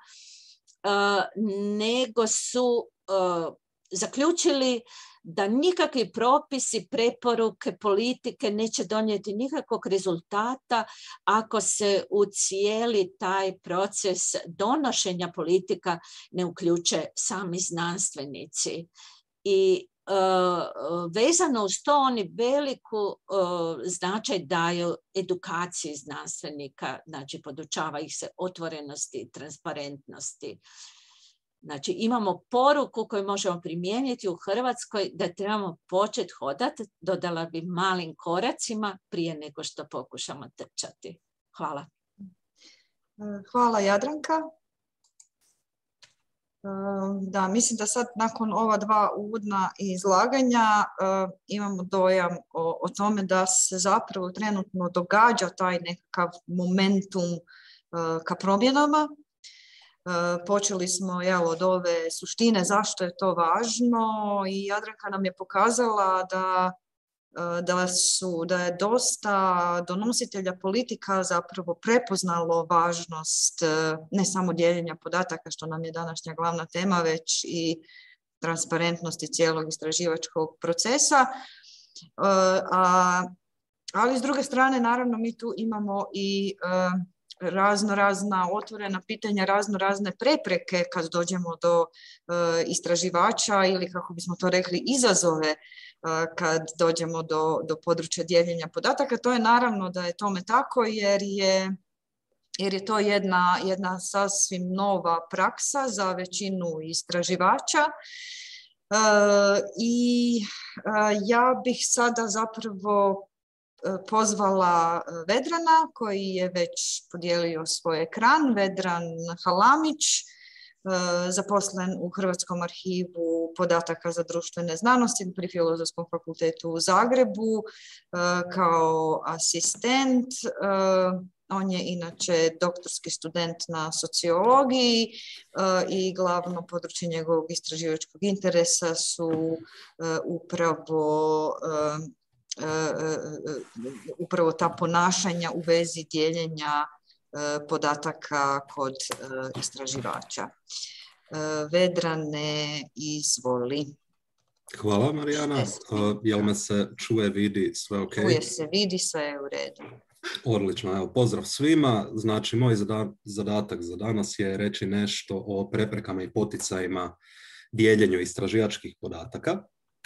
nego su zaključili da nikakvi propisi, preporuke, politike neće donijeti nikakvog rezultata ako se u cijeli taj proces donošenja politika ne uključe sami znanstvenici. I vezano uz to oni veliku značaj daju edukaciji znanstvenika, znači podučava ih se otvorenosti i transparentnosti. Znači imamo poruku koju možemo primijeniti u Hrvatskoj da trebamo početi hodati, dodala bi malim koracima prije nego što pokušamo trčati. Hvala. Hvala Jadranka. Da, mislim da sad nakon ova dva uvodna izlaganja imamo dojam o tome da se zapravo trenutno događa taj nekakav momentum ka promjenama. Počeli smo od ove suštine zašto je to važno i Jadranka nam je pokazala da je dosta donositelja politika zapravo prepoznalo važnost ne samo dijeljenja podataka, što nam je današnja glavna tema, već i transparentnosti cijelog istraživačkog procesa. Ali s druge strane, naravno, mi tu imamo i razna otvorena pitanja, razne prepreke kad dođemo do istraživača ili, kako bismo to rekli, izazove kad dođemo do područja dijeljenja podataka. To je naravno da je tome tako jer je to jedna sasvim nova praksa za većinu istraživača. I ja bih sada zapravo pozvala Vedrana koji je već podijelio svoj ekran. Vedran Halamić, zaposlen u Hrvatskom arhivu podataka za društvene znanosti pri Filozofskom fakultetu u Zagrebu kao asistent. On je inače doktorski student na sociologiji i glavno područje njegovog istraživačkog interesa su upravo ta ponašanja u vezi dijeljenja podataka kod istraživača. Vedrane, izvoli. Hvala, Marijana. Jel me se čuje, vidi, sve ok? Čuje se, vidi, sve je u redu. Odlično, evo, pozdrav svima. Znači, moj zadatak za danas je reći nešto o preprekama i poticajima dijeljenju istraživačkih podataka.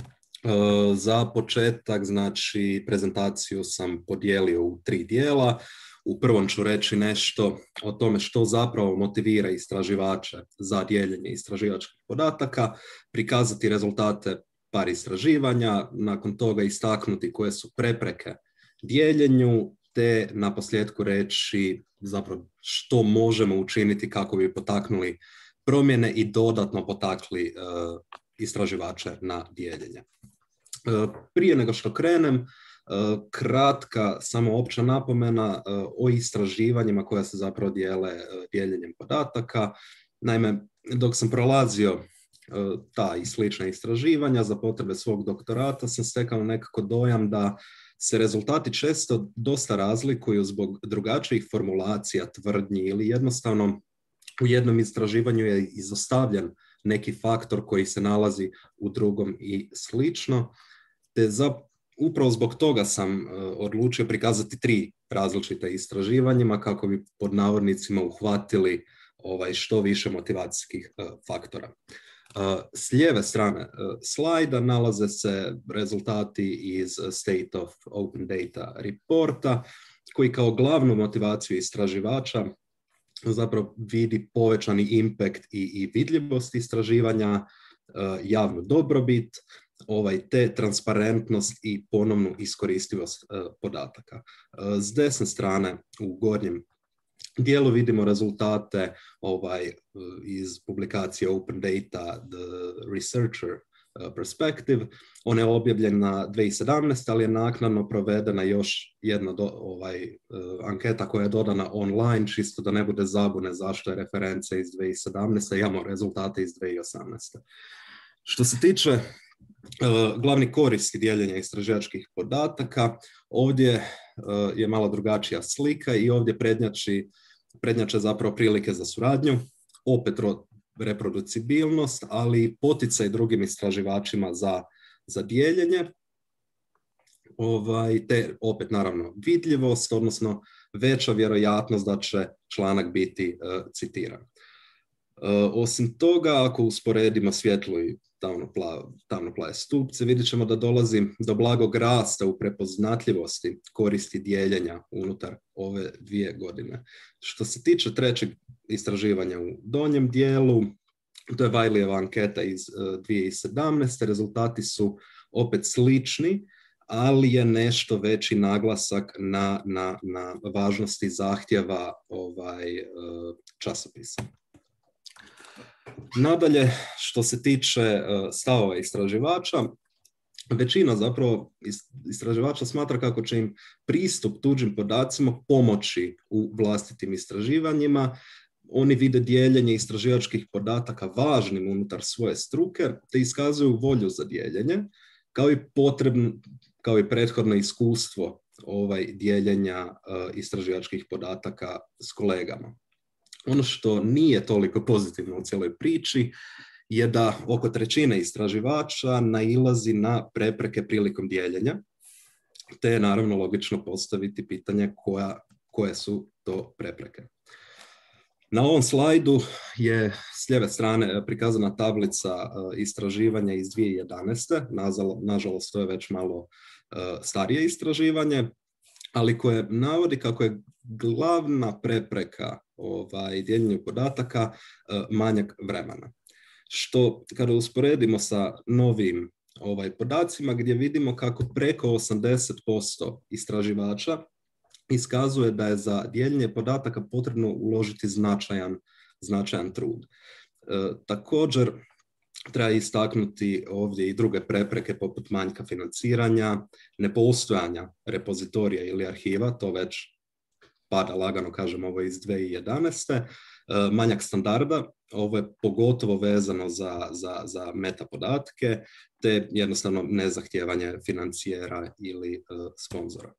Za početak, znači, prezentaciju sam podijelio u 3 dijela. U prvom ću reći nešto o tome što zapravo motivira istraživače za dijeljenje istraživačkih podataka, prikazati rezultate par istraživanja, nakon toga istaknuti koje su prepreke dijeljenju, te na posljedku reći zapravo što možemo učiniti kako bi potaknuli promjene i dodatno potakli istraživače na dijeljenje. Prije nego što krenem, kratka, samo opća napomena o istraživanjima koja se zapravo dijele dijeljenjem podataka. Naime, dok sam prolazio ta i slična istraživanja za potrebe svog doktorata, sam stekao nekako dojam da se rezultati često dosta razlikuju zbog drugačijih formulacija, tvrdnji ili jednostavno u jednom istraživanju je izostavljen neki faktor koji se nalazi u drugom i slično. Te upravo zbog toga sam odlučio prikazati 3 različita istraživanjima kako bi pod navodnicima uhvatili što više motivacijskih faktora. S lijeve strane slajda nalaze se rezultati iz State of Open Data reporta koji kao glavnu motivaciju istraživača zapravo vidi povećani impact i vidljivost istraživanja, javnu dobrobit, te transparentnost i ponovnu iskoristivost podataka. S desne strane u gornjem dijelu vidimo rezultate iz publikacije Open Data The Researcher Perspective. Ona je objavljena 2017, ali je naknadno provedena još jedna anketa koja je dodana online, čisto da ne bude zabune zašto je referenca iz 2017. Imamo rezultate iz 2018. Što se tiče Glavni koristi dijeljenja istraživačkih podataka. Ovdje je malo drugačija slika i ovdje prednjače zapravo prilike za suradnju, opet reproducibilnost, ali i poticaj drugim istraživačima za dijeljenje, te opet naravno vidljivost, odnosno veća vjerojatnost da će članak biti citiran. Osim toga, ako usporedimo svjetlu i tamnoplave stupce, vidjet ćemo da dolazi do blagog rasta u prepoznatljivosti koristi dijeljenja unutar ove 2 godine. Što se tiče trećeg istraživanja u donjem dijelu, to je Wileyeva anketa iz 2017. Rezultati su opet slični, ali je nešto veći naglasak na važnosti zahtjeva časopisa. Nadalje, što se tiče stavova istraživača, većina zapravo istraživača smatra kako će im pristup tuđim podacima pomoći u vlastitim istraživanjima. Oni vide dijeljenje istraživačkih podataka važnim unutar svoje struke, te iskazuju volju za dijeljenje, kao i prethodno iskustvo dijeljenja istraživačkih podataka s kolegama. Ono što nije toliko pozitivno u cijeloj priči je da oko trećine istraživača nailazi na prepreke prilikom dijeljenja, te je naravno logično postaviti pitanje koje su to prepreke. Na ovom slajdu je s lijeve strane prikazana tablica istraživanja iz 2011. Nažalost, to je već malo starije istraživanje, ali koje navodi kako je glavna prepreka dijeljenju podataka manjak vremena. Što kada usporedimo sa novim podacima gdje vidimo kako preko 80% istraživača iskazuje da je za dijeljenje podataka potrebno uložiti značajan trud. Također treba istaknuti ovdje i druge prepreke poput manjka financiranja, nepostojanja repozitorija ili arhiva, to već pada lagano, kažem, ovo iz 2011. Manjak standarda, ovo je pogotovo vezano za meta podatke, te jednostavno nezahtijevanje financijera ili sponzora.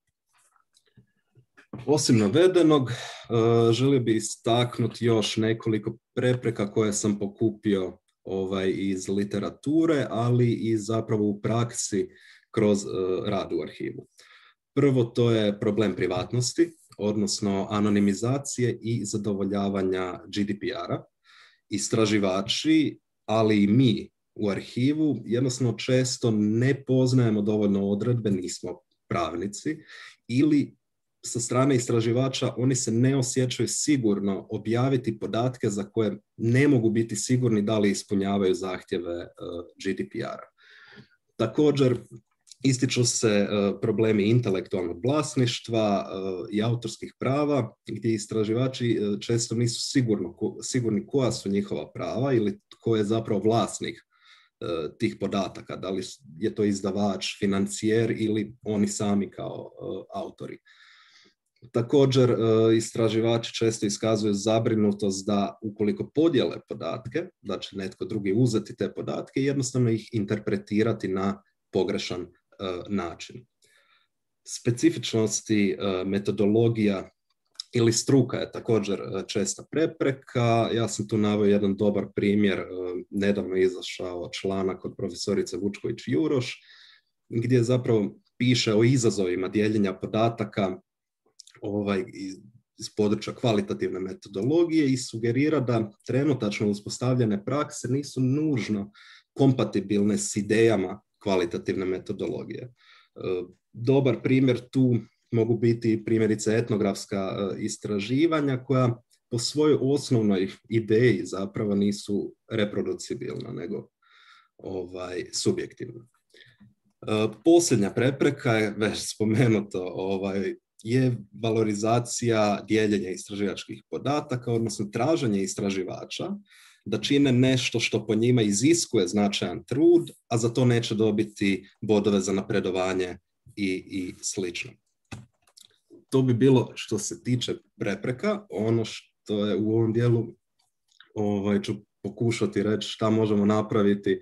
Osim navedenog, želio bih istaknuti još nekoliko prepreka koje sam pokupio iz literature, ali i zapravo u praksi kroz rad u arhivu. Prvo, to je problem privatnosti, odnosno anonimizacije i zadovoljavanja GDPR-a. Istraživači, ali i mi u arhivu jednostavno često ne poznajemo dovoljno odredbe, nismo pravnici, ili sa strane istraživača oni se ne osjećaju sigurno objaviti podatke za koje ne mogu biti sigurni da li ispunjavaju zahtjeve GDPR-a. Također, ističu se problemi intelektualnog vlasništva i autorskih prava, gdje istraživači često nisu sigurni koja su njihova prava ili ko je zapravo vlasnik tih podataka, da li je to izdavač, financijer ili oni sami kao autori. Također, istraživači često iskazuju zabrinutost da ukoliko podijele podatke, da će netko drugi uzeti te podatke i jednostavno ih interpretirati na pogrešan način. Specifičnosti metodologija ili struka je također česta prepreka. Ja sam tu naveo jedan dobar primjer, nedavno izašao članak od profesorice Vučković-Juroš, gdje zapravo piše o izazovima dijeljenja podataka iz područja kvalitativne metodologije i sugerira da trenutačno uspostavljene prakse nisu nužno kompatibilne s idejama kvalitativne metodologije. Dobar primjer tu mogu biti primjerice etnografska istraživanja koja po svojoj osnovnoj ideji zapravo nisu reproducibilna, nego subjektivna. Posljednja prepreka je već spomenuto, je valorizacija dijeljenja istraživačkih podataka, odnosno traženje istraživača da čine nešto što po njima iziskuje značajan trud, a za to neće dobiti bodove za napredovanje i slično. To bi bilo što se tiče prepreka. Ono što je u ovom dijelu ću pokušati reći šta možemo napraviti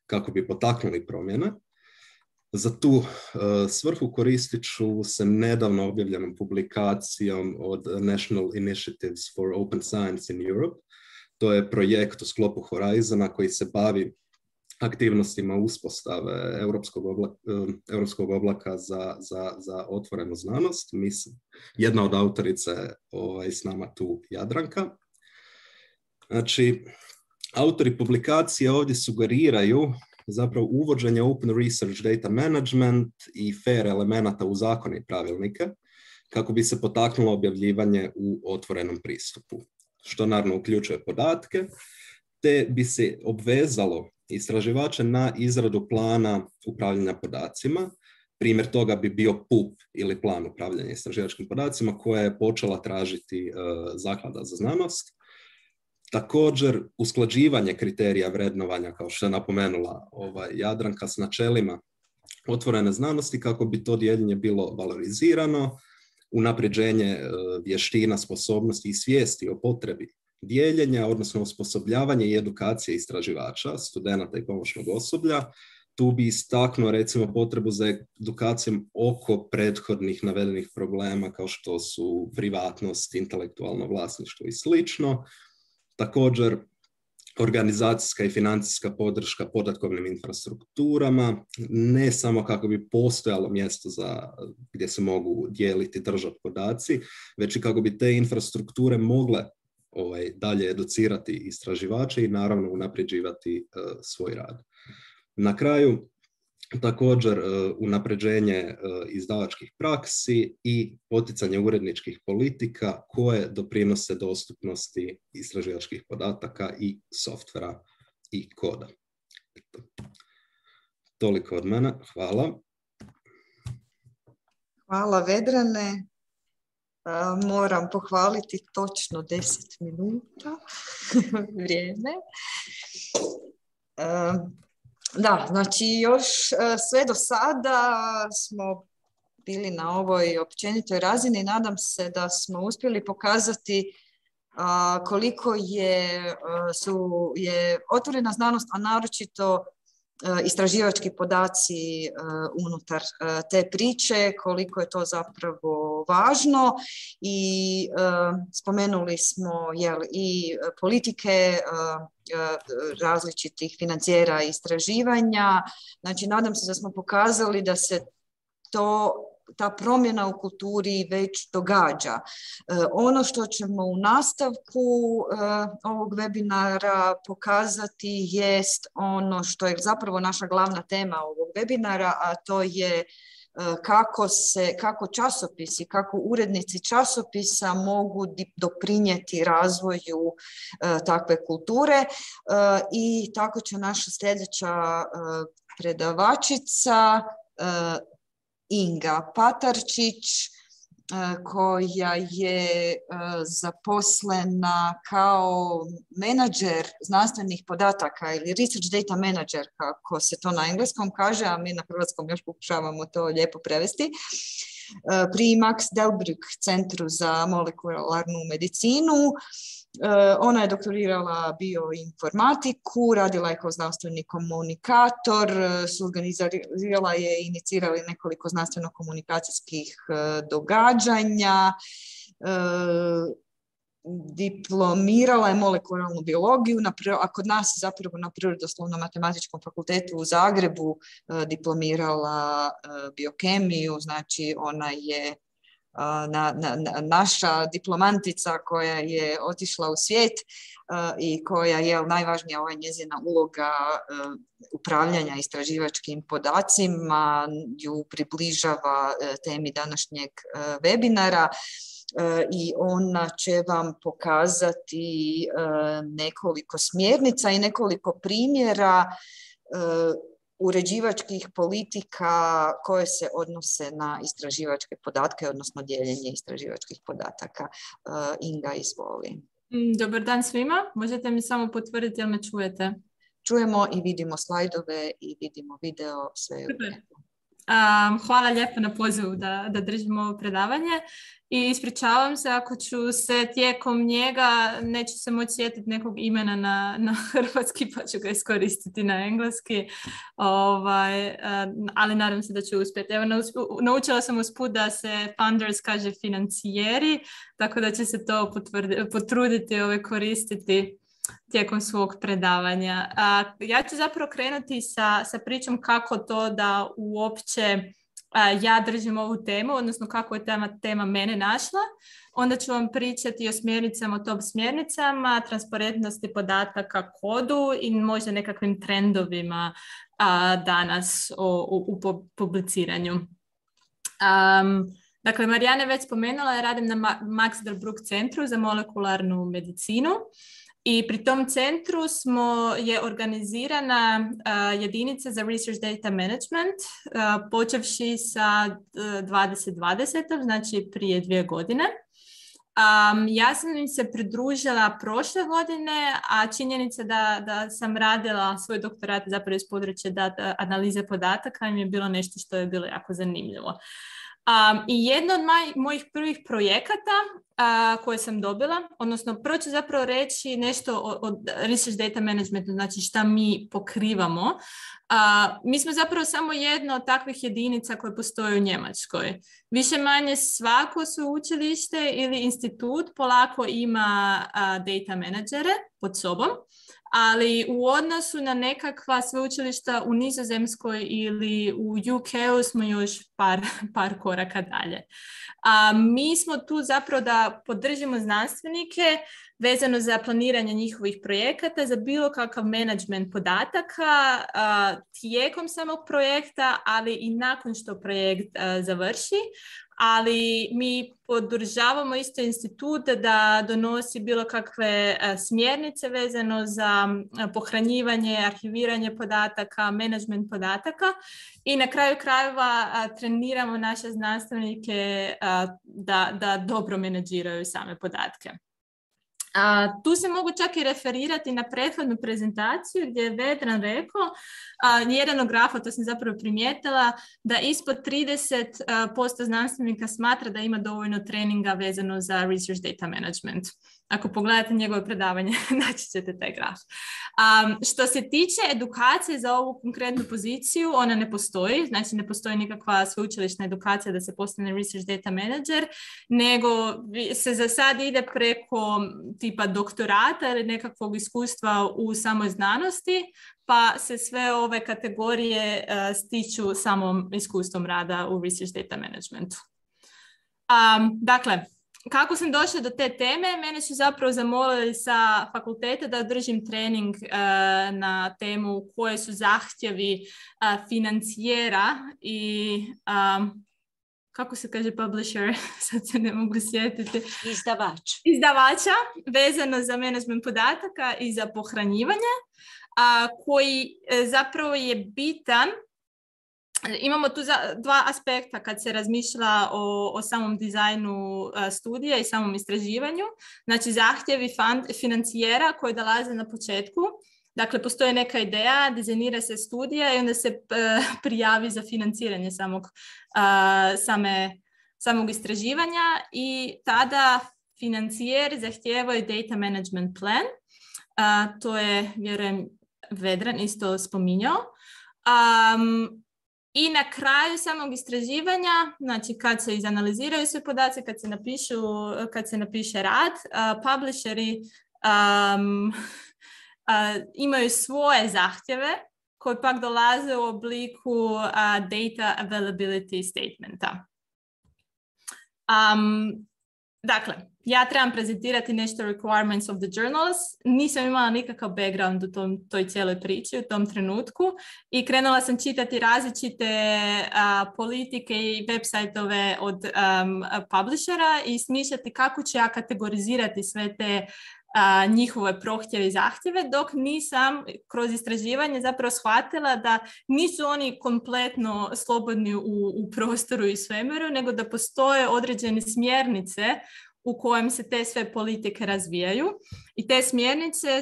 kako bi potaknuli promjene. Za tu svrhu koristit ću se nedavno objavljenom publikacijom od National Initiatives for Open Science in Europe. To je projekt u sklopu Horizona koji se bavi aktivnostima uspostave europskog oblaka za otvorenu znanost. Jedna od autorica je s nama tu Jadranka. Znači, autori publikacije ovdje sugeriraju zapravo uvođenje Open Research Data Management i FAIR elemenata u zakone i pravilnike kako bi se potaknulo objavljivanje u otvorenom pristupu, što naravno uključuje podatke, te bi se obvezalo istraživače na izradu plana upravljanja podacima. Primjer toga bi bio PUP ili plan upravljanja istraživačkim podacima koje je počela tražiti Zaklada za znanost. Također, usklađivanje kriterija vrednovanja, kao što je napomenula Jadranka, s načelima otvorene znanosti kako bi to dijeljenje bilo valorizirano, unapređenje vještina, sposobnosti i svijesti o potrebi dijeljenja, odnosno osposobljavanje i edukacije istraživača, studenata i pomoćnog osoblja. Tu bi istaknuo recimo potrebu za edukacijom oko prethodnih navedenih problema kao što su privatnost, intelektualno vlasništvo i slično. Također, organizacijska i financijska podrška podatkovnim infrastrukturama, ne samo kako bi postojalo mjesto gdje se mogu dijeliti, držati podaci, već i kako bi te infrastrukture mogle dalje educirati istraživače i naravno unapređivati svoj rad. Na kraju, također unapređenje izdavačkih praksi i poticanje uredničkih politika koje doprinose dostupnosti istraživačkih podataka i softvera i koda. Toliko od mene. Hvala. Hvala Vedrane. Moram pohvaliti točno 10 minuta vrijeme. Da, znači još sve do sada smo bili na ovoj općenitoj razini. Nadam se da smo uspjeli pokazati koliko je otvorena znanost, a naročito istraživački podaci unutar te priče, koliko je to zapravo važno i spomenuli smo i politike različitih financijera istraživanja. Znači, nadam se da smo pokazali da se ta promjena u kulturi već događa. Ono što ćemo u nastavku ovog webinara pokazati jest ono što je zapravo naša glavna tema ovog webinara, a to je kako časopisi, kako urednici časopisa mogu doprinijeti razvoju takve kulture i tako će naša sljedeća predavačica Inga Patarčić, koja je zaposlena kao menadžer znanstvenih podataka ili research data manager, kako se to na engleskom kaže, a mi na hrvatskom još pokušavamo to lijepo prevesti, pri Max Delbrück centru za molekularnu medicinu. Ona je doktorirala bioinformatiku, radila je kao znanstveni komunikator, suorganizirala je i inicirala nekoliko znanstveno-komunikacijskih događanja, diplomirala je molekularnu biologiju, a kod nas zapravo na Prirodoslovno-matematičkom fakultetu u Zagrebu diplomirala biokemiju, znači ona je naša diplomantica koja je otišla u svijet i koja je najvažnija njezina uloga upravljanja istraživačkim podacima ju približava temi današnjeg webinara i ona će vam pokazati nekoliko smjernica i nekoliko primjera uređivačkih politika koje se odnose na istraživačke podatke, odnosno dijeljenje istraživačkih podataka. Inga, izvoli. Dobar dan svima. Možete mi samo potvrditi, jel me čujete? Čujemo i vidimo slajdove i vidimo video, sve je u redu. Hvala lijepo na pozivu da držimo ovo predavanje i ispričavam se ako ću se tijekom njega, neću se moći sjetiti nekog imena na hrvatski pa ću ga iskoristiti na engleski, ali nadam se da ću uspjeti. Evo, naučila sam usput da se funders kaže financijeri, tako da će se to potruditi koristiti tijekom svog predavanja. Ja ću zapravo krenuti sa pričom kako to da uopće ja držim ovu temu, odnosno kako je tema mene našla. Onda ću vam pričati o smjernicama, o top smjernicama, transparentnosti podataka, kodu i možda nekakvim trendovima danas u publiciranju. Dakle, Marijana je već spomenula, ja radim na Max der Bruck centru za molekularnu medicinu. I pri tom centru je organizirana jedinica za Research Data Management, počevši sa 2020, znači prije 2 godine. Ja sam im se pridružila prošle godine, a činjenica da sam radila svoj doktorat zapravo iz područja analize podataka im je bilo nešto što je bilo jako zanimljivo. I jedno od mojih prvih projekata koje sam dobila, odnosno prvo ću zapravo reći nešto o Research Data Managementu, znači šta mi pokrivamo. Mi smo zapravo samo jedna od takvih jedinica koje postoje u Njemačkoj. Više manje svako sveučilište ili institut polako ima data menadžere pod sobom, ali u odnosu na nekakva sveučilišta u Nizozemskoj ili u UK-u smo još par koraka dalje. Mi smo tu zapravo da podržimo znanstvenike vezano za planiranje njihovih projekata, za bilo kakav menadžment podataka tijekom samog projekta, ali i nakon što projekt završi. Ali mi podržavamo isto institut da donosi bilo kakve smjernice vezano za pohranjivanje, arhiviranje podataka, menadžment podataka i na kraju krajeva treniramo naše znanstvenike da dobro menadžiraju same podatke. Tu se mogu čak i referirati na prethodnu prezentaciju gdje je Vedran rekao, jedan od grafa, to sam zapravo primijetila, da ispod 30% znanstvenika smatra da ima dovoljno treninga vezano za Research Data Management. Ako pogledate njegove predavanje, naći ćete taj graf. Što se tiče edukacije za ovu konkretnu poziciju, ona ne postoji, znači ne postoji nikakva sveučilišna edukacija da se postane Research Data Manager, nego se za sad ide preko tipa doktorata ili nekakvog iskustva u samoj znanosti, pa se sve ove kategorije stiču samom iskustvom rada u Research Data Managementu. Dakle, kako sam došla do te teme? Mene su zapravo zamolili sa fakulteta da održim trening na temu koje su zahtjevi financijera i kako se kaže publisher, sad se ne mogu sjetiti. Izdavača, vezano za menadžment podataka i za pohranjivanje, koji zapravo je bitan. Imamo tu dva aspekta kad se razmišlja o samom dizajnu studija i samom istraživanju. Znači zahtjevi financijera koji dolaze na početku. Dakle, postoji neka ideja, dizajnira se studija i onda se prijavi za financiranje samog istraživanja i tada financijer zahtijevaju data management plan. To je, vjerujem, Vedran isto spominjao. I na kraju samog istraživanja, znači kad se izanaliziraju sve podaci, kad se napiše rad, publisheri imaju svoje zahtjeve koji pak dolaze u obliku data availability statementa. Dakle, ja trebam prezentirati nešto requirements of the journals. Nisam imala nikakav background u toj cijeloj priči, u tom trenutku i krenula sam čitati različite politike i website-ove od publishera i smišljati kako ću ja kategorizirati sve te njihove prohtjeve i zahtjeve, dok nisam kroz istraživanje zapravo shvatila da nisu oni kompletno slobodni u prostoru i svemiru, nego da postoje određene smjernice u kojem se te sve politike razvijaju. I te smjernice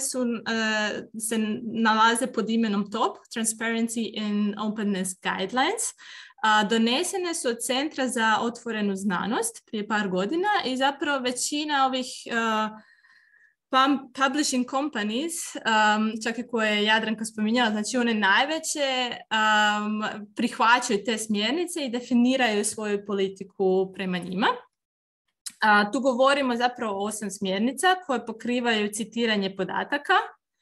se nalaze pod imenom TOP, Transparency and Openness Guidelines. donesene su od Centra za otvorenu znanost prije par godina i zapravo većina ovih publishing companies, čak i koje je Jadranka spominjala, znači one najveće, prihvaćaju te smjernice i definiraju svoju politiku prema njima. Tu govorimo zapravo o 8 smjernica koje pokrivaju citiranje podataka,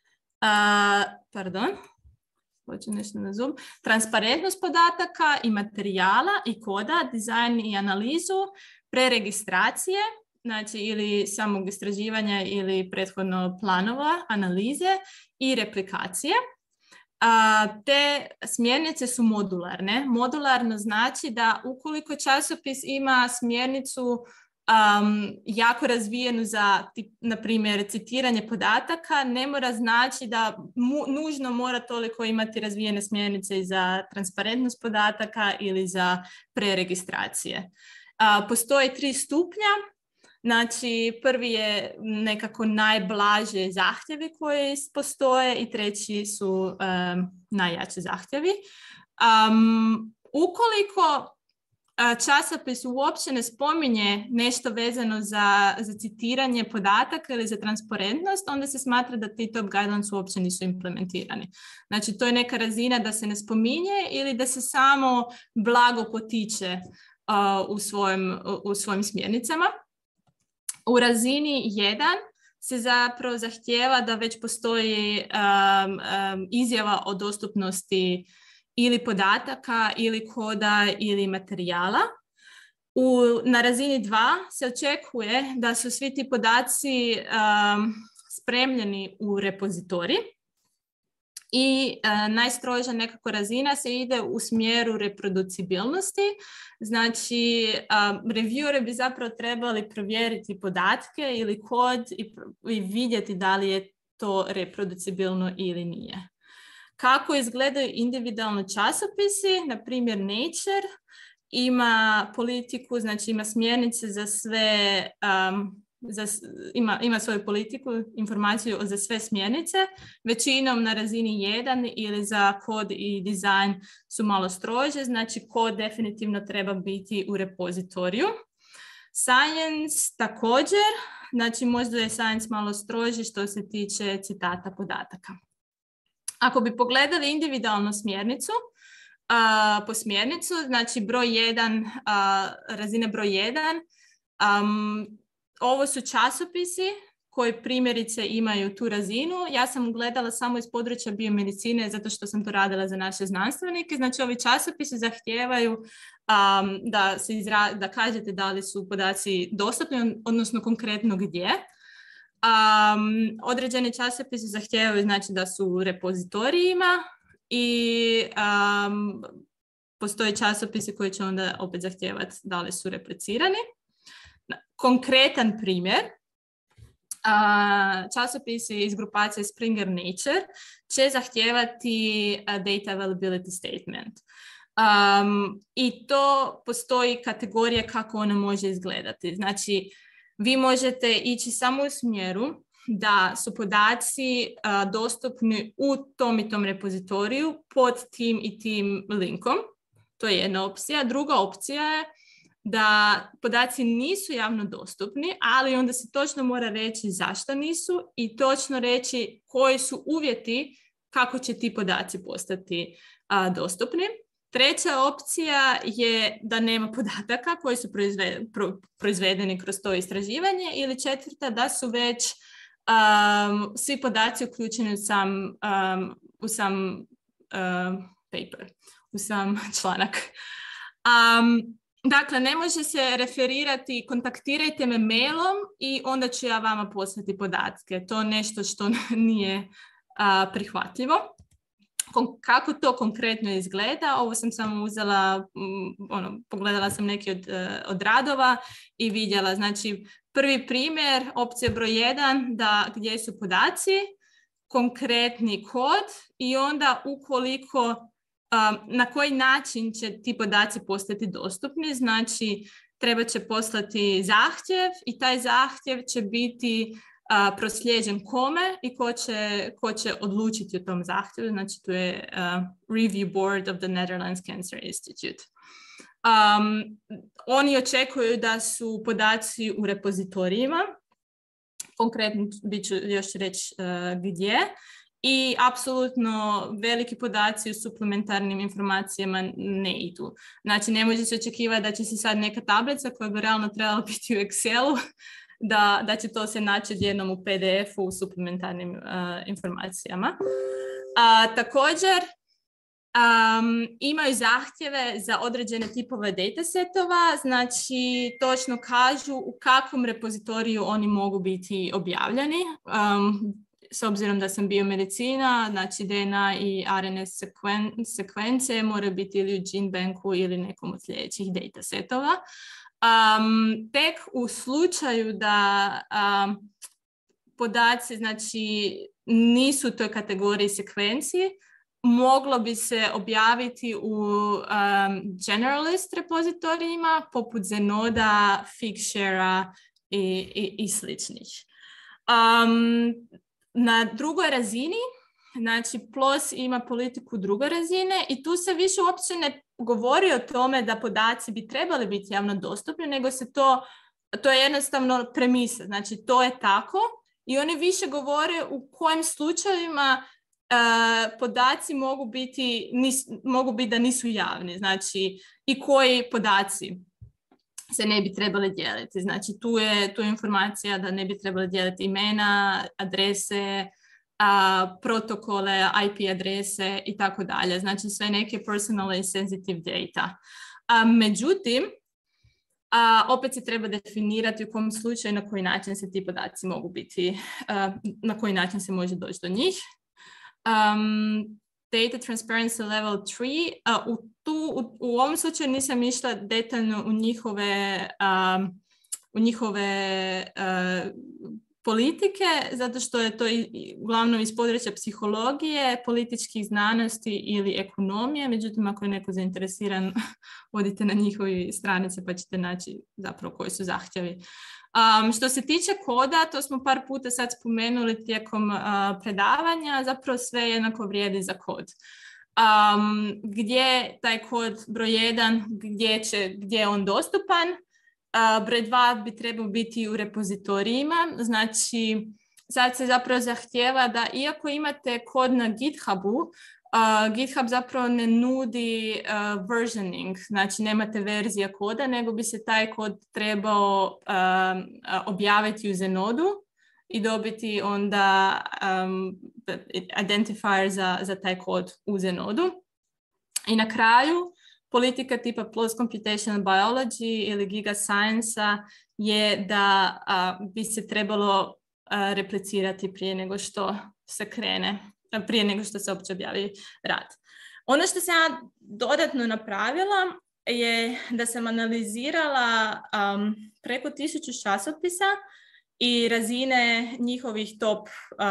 transparentnost podataka i materijala i koda, dizajn i analizu, preregistracije, znači ili samog istraživanja ili prethodno planova, analize i replikacije. Te smjernice su modularne. Modularno znači da ukoliko časopis ima smjernicu jako razvijenu za, na primjer, citiranje podataka, ne mora znači da nužno mora toliko imati razvijene smjernice i za transparentnost podataka ili za preregistracije. Postoje 3 stupnja. Znači, prvi je nekako najblaže zahtjevi koji postoje i treći su najjači zahtjevi. Ukoliko časopis uopće ne spominje nešto vezano za citiranje podataka ili za transparentnost, onda se smatra da ti top guidelines uopće nisu implementirani. Znači, to je neka razina da se ne spominje ili da se samo blago potiče u svojim smjernicama. U razini 1 se zapravo zahtijeva da već postoji izjava o dostupnosti ili podataka, ili koda, ili materijala. Na razini 2 se očekuje da su svi ti podaci spremljeni u repozitorij i najstroža nekako razina se ide u smjeru reproducibilnosti. Znači, revieweri bi zapravo trebali provjeriti podatke ili kod i vidjeti da li je to reproducibilno ili nije. Kako izgledaju individualni časopisi? Na primjer, Nature ima politiku, znači ima smjernice za sve, ima svoju politiku, informaciju za sve smjernice, većinom na razini 1 ili za kod i dizajn su malo strože, znači kod definitivno treba biti u repozitoriju. Science također, znači možda je Science malo stroži što se tiče citata podataka. Ako bi pogledali individualnu smjernicu, po smjernicu, znači broj 1, razine broj 1, ovo su časopisi koji primjerice imaju tu razinu. Ja sam gledala samo iz područja biomedicine zato što sam to radila za naše znanstvenike. Znači ovi časopisi zahtijevaju da kažete da li su podaci dostupni, odnosno konkretno gdje. Određeni časopisi zahtijevaju znači da su u repozitorijima i postoje časopisi koji će onda opet zahtijevati da li su replicirani. Konkretan primjer, časopisi iz grupacije Springer Nature će zahtijevati data availability statement. I to postoji kategorija kako ona može izgledati. Znači, vi možete ići samo u smjeru da su podaci dostupni u tom i tom repozitoriju pod tim i tim linkom. To je jedna opcija. Druga opcija je da podaci nisu javno dostupni, ali onda se točno mora reći zašto nisu i točno reći koji su uvjeti kako će ti podaci postati dostupni. Treća opcija je da nema podataka koji su proizvedeni kroz to istraživanje ili četvrta da su već svi podaci uključeni u sam paper, u sam članak. Dakle, ne može se referirati kontaktirajte me mailom i onda ću ja vama poslati podatke. To je nešto što nije prihvatljivo. Kako to konkretno izgleda? Ovo sam samo uzela, pogledala sam neki od radova i vidjela. Znači, prvi primjer, opcija broj 1, gdje su podaci, konkretni kod i onda ukoliko na koji način će ti podaci postati dostupni. Znači, treba će poslati zahtjev i taj zahtjev će biti proslijeđen kome i ko će odlučiti o tom zahtjevu. Znači, tu je Review Board of the Netherlands Cancer Institute. Oni očekuju da su podaci u repozitorijima, konkretno bit ću još reći gdje, i apsolutno veliki podaci u suplementarnim informacijama ne idu. Znači, ne može se očekivati da će se sad neka tablica koja bi realno trebala biti u Excelu, da će to se naći jednom u PDF-u u suplementarnim informacijama. Također, imaju zahtjeve za određene tipove datasetova, znači točno kažu u kakvom repozitoriju oni mogu biti objavljeni. S obzirom da sam biomedicina, znači DNA i RNS sekvence moraju biti ili u GenBanku ili nekom od sljedećih datasetova. Tek u slučaju da podaci, znači, nisu u toj kategoriji sekvenciji, moglo bi se objaviti u generalist repozitorijima poput Zenoda, Figshare-a i sličnih. Na drugoj razini, znači PLOS ima politiku druge razine i tu se više uopće ne govori o tome da podaci bi trebali biti javno dostupni, nego se to je jednostavno premisa. Znači, to je tako i oni više govore u kojim slučajevima podaci mogu biti da nisu javni. Znači, i koji podaci se ne bi trebali dijeliti. Znači, tu je informacija da ne bi trebali dijeliti imena, adrese, protokole, IP adrese i tako dalje. Znači, sve neke personal i sensitive data. Međutim, opet se treba definirati u kom slučaju, na koji način se ti podaci mogu biti, na koji način se može doći do njih. Data Transparency Level 3. U ovom slučaju nisam išla detaljno u njihove politike, zato što je to uglavnom iz područja psihologije, političkih znanosti ili ekonomije. Međutim, ako je neko zainteresiran, odite na njihove stranice pa ćete naći zapravo koji su zahtjevi. Što se tiče koda, to smo par puta sad spomenuli tijekom predavanja, zapravo sve jednako vrijedi za kod. Gdje taj kod broj 1, gdje je on dostupan, broj 2 bi trebao biti u repozitorijima, znači sad se zapravo zahtijeva da iako imate kod na GitHubu, GitHub zapravo ne nudi versioning, znači nemate verzija koda, nego bi se taj kod trebao objaviti u Zenodu i dobiti onda identifier za taj kod u Zenodu. I na kraju, politika tipa PLOS Computational Biology ili Giga Science-a je da bi se trebalo replicirati prije nego što se krene, prije nego što se uopće objavi rad. Ono što sam ja dodatno napravila je da sam analizirala preko 1000 časopisa i razine njihovih top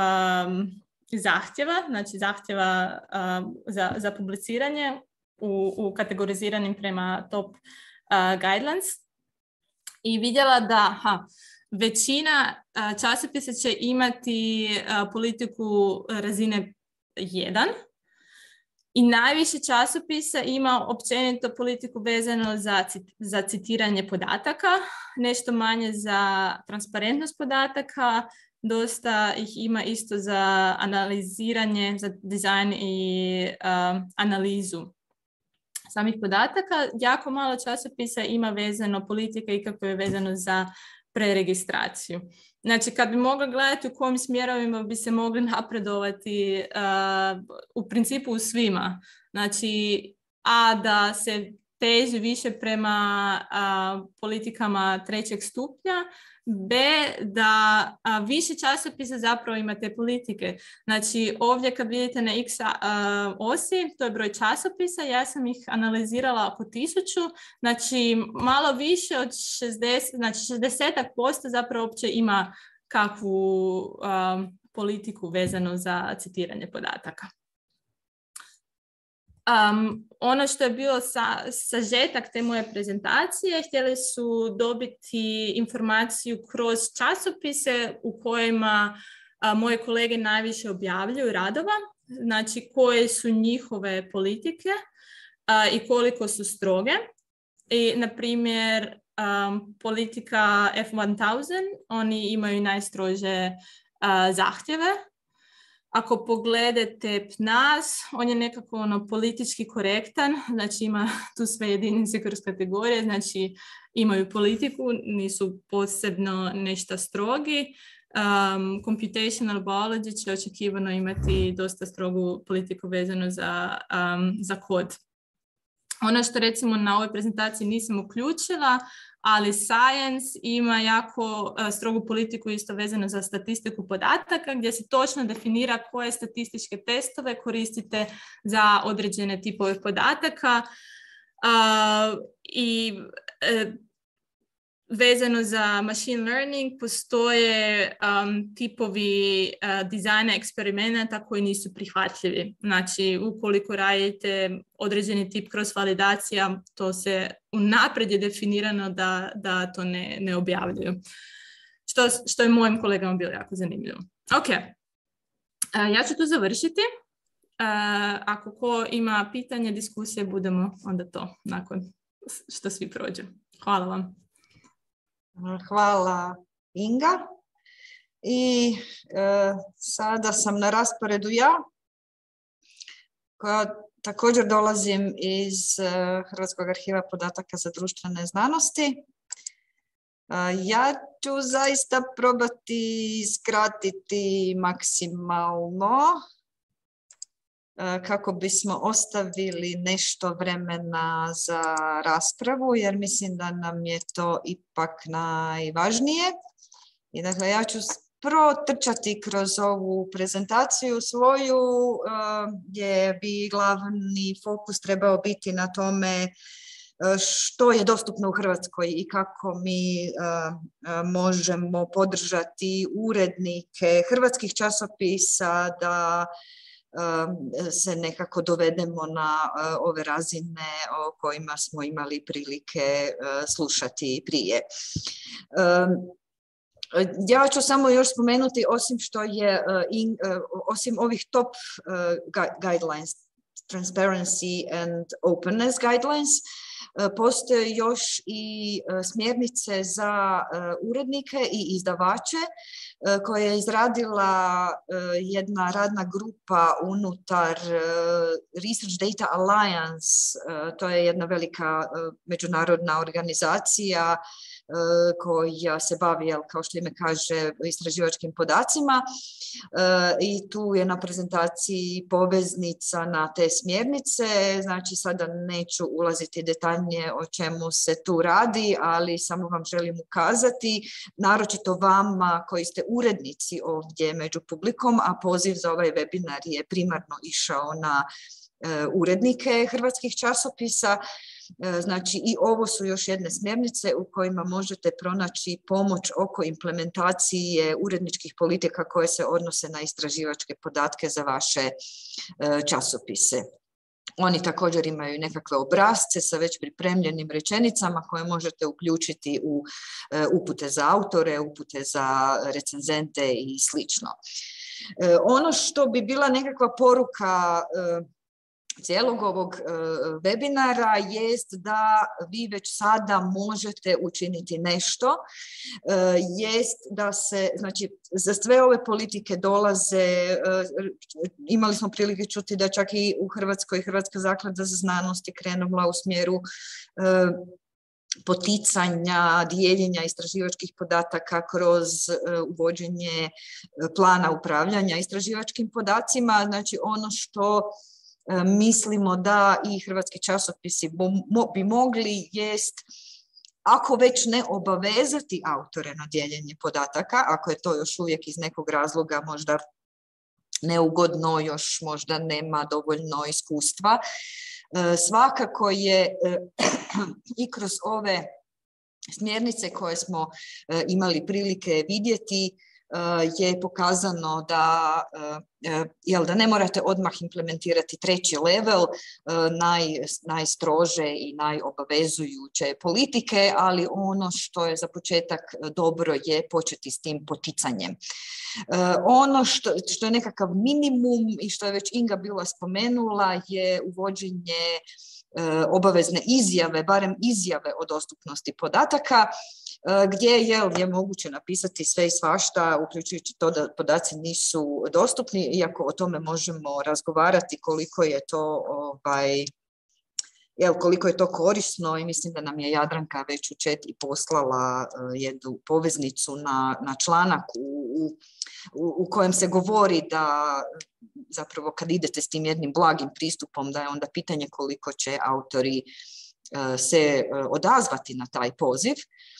zahtjeva, znači zahtjeva za publiciranje u kategoriziranim prema top guidelines i vidjela da većina časopisa će imati politiku razine 1 i najviše časopisa ima općenito politiku vezano za citiranje podataka, nešto manje za transparentnost podataka, dosta ih ima isto za analiziranje, za dizajn i analizu samih podataka. Jako malo časopisa ima vezano politika i kako je vezano za preregistraciju. Znači, kad bi mogli gledati u kojim smjerovima bi se mogli napredovati u principu u svima. Znači, da se teži više prema politikama 3. stupnja, B, da više časopisa zapravo ima te politike. Znači, ovdje kad vidite na X osi, to je broj časopisa, ja sam ih analizirala oko 1000, znači malo više od 60%, znači 60% zapravo uopće ima kakvu politiku vezanu za citiranje podataka. Ono što je bilo sažetak te moje prezentacije, htjeli su dobiti informaciju kroz časopise u kojima moje kolege najviše objavljuju radova, znači koje su njihove politike i koliko su stroge. I, na primjer, politika F1000, oni imaju najstrože zahtjeve. Ako pogledate PNAS, on je nekako politički korektan, znači ima tu sve jedinice kroz kategorije, znači imaju politiku, nisu posebno nešto strogi. Computational biology će očekivano imati dosta strogu politiku vezano za kod. Ono što recimo na ovoj prezentaciji nisam uključila, ali Science ima jako strogu politiku isto vezano za statistiku podataka, gdje se točno definira koje statističke testove koristite za određene tipove podataka. Vezano za machine learning postoje tipovi dizajna eksperimenata koji nisu prihvatljivi. Znači, ukoliko radite određeni tip kroz validacija, to se unaprijed je definirano da to ne objavljuju. Što je mojim kolegama bilo jako zanimljivo. Ok, ja ću tu završiti. Ako ko ima pitanje, diskusije, budemo onda to nakon što svi prođu. Hvala vam. Hvala, Inga. I sada sam na rasporedu ja, koja također dolazim iz Hrvatskog arhiva podataka za društvene znanosti. Ja ću zaista probati skratiti maksimalno kako bismo ostavili nešto vremena za raspravu, jer mislim da nam je to ipak najvažnije. I dakle, ja ću protrčati kroz ovu prezentaciju svoju, gdje bi glavni fokus trebao biti na tome što je dostupno u Hrvatskoj i kako mi možemo podržati urednike hrvatskih časopisa da se nekako dovedemo na ove razine o kojima smo imali prilike slušati prije. Ja ću samo još spomenuti, osim ovih top guidelines, Transparency and Openness Guidelines, postoje još i smjernice za urednike i izdavače koje je izradila jedna radna grupa unutar Research Data Alliance. To je jedna velika međunarodna organizacija koja se bavi, kao što ime kaže, istraživačkim podacima. I tu je na prezentaciji poveznica na te smjernice. Znači, sada neću ulaziti detaljnije o čemu se tu radi, ali samo vam želim ukazati, naročito vama koji ste urednici ovdje među publikom, a poziv za ovaj webinar je primarno išao na urednike hrvatskih časopisa. Znači, i ovo su još jedne smjernice u kojima možete pronaći pomoć oko implementacije uredničkih politika koje se odnose na istraživačke podatke za vaše časopise. Oni također imaju nekakve obrasce sa već pripremljenim rečenicama koje možete uključiti u upute za autore, upute za recenzente i slično. Ono što bi bila nekakva poruka cijelog ovog webinara jest da vi već sada možete učiniti nešto, jest da se, znači, za sve ove politike dolaze, imali smo prilike čuti da čak i u Hrvatskoj Hrvatska zaklada za znanost je krenula u smjeru poticanja, dijeljenja istraživačkih podataka kroz uvođenje plana upravljanja istraživačkim podacima. Znači, ono što mislimo da i hrvatski časopisi bi mogli jest, ako već ne obavezati autore na dijeljenje podataka, ako je to još uvijek iz nekog razloga možda neugodno, još možda nema dovoljno iskustva, svakako je i kroz ove smjernice koje smo imali prilike vidjeti je pokazano da ne morate odmah implementirati treći level najstrože i najobavezujuće politike, ali ono što je za početak dobro je početi s tim poticanjem. Ono što je nekakav minimum i što je već Inga bila spomenula je uvođenje obavezne izjave, barem izjave o dostupnosti podataka, gdje je moguće napisati sve i svašta, uključujući to da podaci nisu dostupni, iako o tome možemo razgovarati koliko je to korisno, i mislim da nam je Jadranka već u chat i poslala jednu poveznicu na članak u kojem se govori da zapravo kad idete s tim jednim blagim pristupom, da je onda pitanje koliko će autori se odazvati na taj poziv.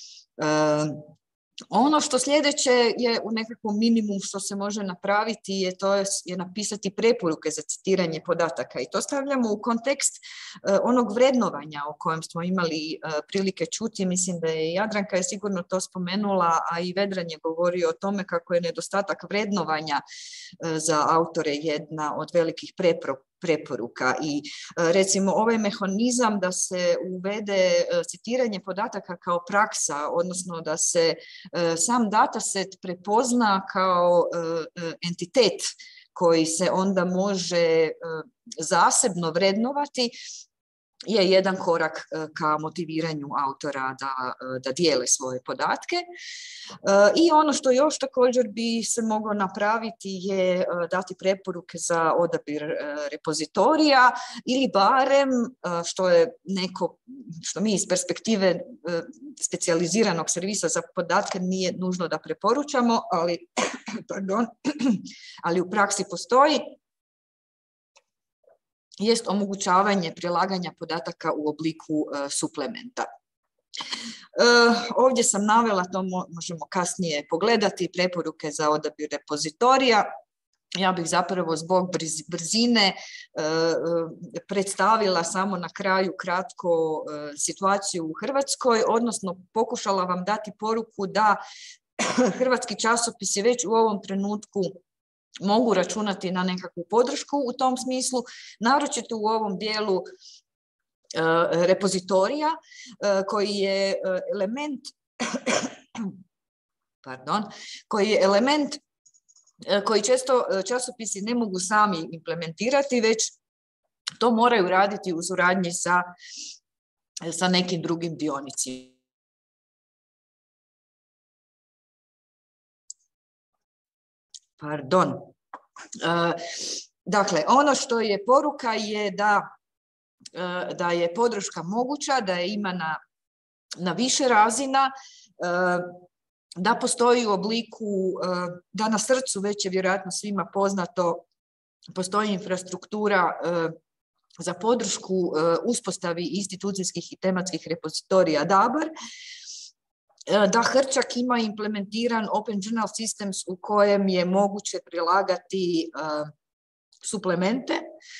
Ono što sljedeće je u nekakvom minimum što se može napraviti je napisati preporuke za citiranje podataka, i to stavljamo u kontekst onog vrednovanja o kojem smo imali prilike čuti. Mislim da je Jadranka je sigurno to spomenula, a i Vedran je govorio o tome kako je nedostatak vrednovanja za autore jedna od velikih preporuka, i recimo ovaj mehanizam da se uvede citiranje podataka kao praksa, odnosno da se sam dataset prepozna kao entitet koji se onda može zasebno vrednovati, je jedan korak ka motiviranju autora da dijele svoje podatke. I ono što još također bi se moglo napraviti je dati preporuke za odabir repozitorija, ili barem što mi iz perspektive specijaliziranog servisa za podatke nije nužno da preporučamo, ali u praksi postoji, jest omogućavanje prilaganja podataka u obliku suplementa. Ovdje sam navela, to možemo kasnije pogledati, preporuke za odabir repozitorija. Ja bih zapravo zbog brzine predstavila samo na kraju kratko situaciju u Hrvatskoj, odnosno pokušala vam dati poruku da hrvatski časopisi već u ovom trenutku mogu računati na nekakvu podršku u tom smislu, naročito u ovom dijelu repozitorija koji je element koji često časopisi ne mogu sami implementirati, već to moraju raditi u suradnji sa nekim drugim dionicima. Dakle, ono što je poruka je da je podrška moguća, da je ima na više razina, da postoji u obliku, da na srcu, već je vjerojatno svima poznato, postoji infrastruktura za podršku uspostavi institucijskih i tematskih repozitorija DABAR, da Hrčak ima implementiran Open Journal Systems u kojem je moguće prilagati suplemente,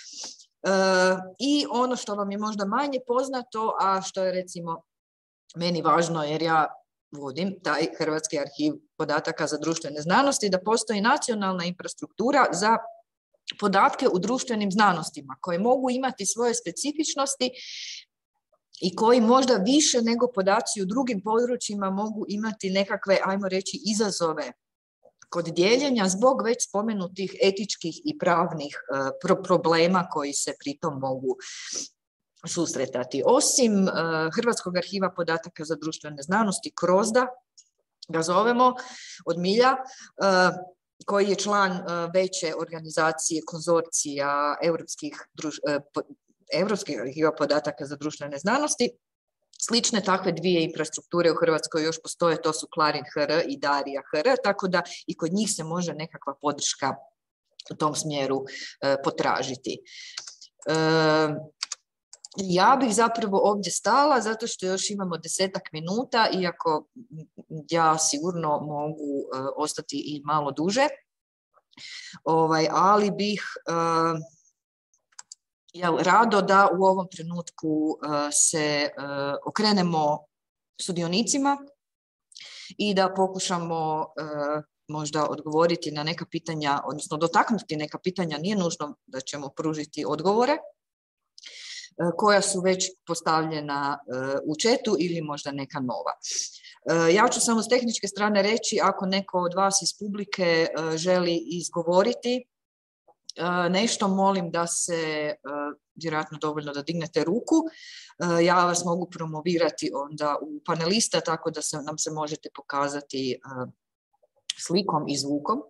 i ono što vam je možda manje poznato, a što je recimo meni važno jer ja vodim taj Hrvatski arhiv podataka za društvene znanosti, da postoji nacionalna infrastruktura za podatke u društvenim znanostima koje mogu imati svoje specifičnosti i koji možda više nego podaci u drugim područjima mogu imati nekakve, ajmo reći, izazove kod dijeljenja zbog već spomenutih etičkih i pravnih problema koji se pritom mogu susretati. Osim Hrvatskog arhiva podataka za društvene znanosti, KROZDA, ga zovemo od milja, koji je član veće organizacije konzorcija Europskih arhiva podataka za društvene znanosti. Slične takve dvije infrastrukture u Hrvatskoj još postoje, to su Clarin HR i Darija HR, tako da i kod njih se može nekakva podrška u tom smjeru potražiti. Ja bih zapravo ovdje stala, zato što još imamo 10-ak minuta, iako ja sigurno mogu ostati i malo duže, ali bih rado da u ovom trenutku se okrenemo sudionicima i da pokušamo možda odgovoriti na neka pitanja, odnosno dotaknuti neka pitanja, nije nužno da ćemo pružiti odgovore, koja su već postavljena u chatu ili možda neka nova. Ja ću samo s tehničke strane reći, ako neko od vas iz publike želi izgovoriti nešto, molim da se, vjerojatno dovoljno da dignete ruku, ja vas mogu promovirati onda u panelista, tako da nam se možete pokazati slikom i zvukom.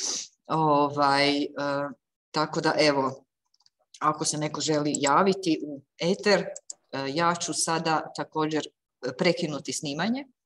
Tako da evo, ako se neko želi javiti u eter, ja ću sada također prekinuti snimanje.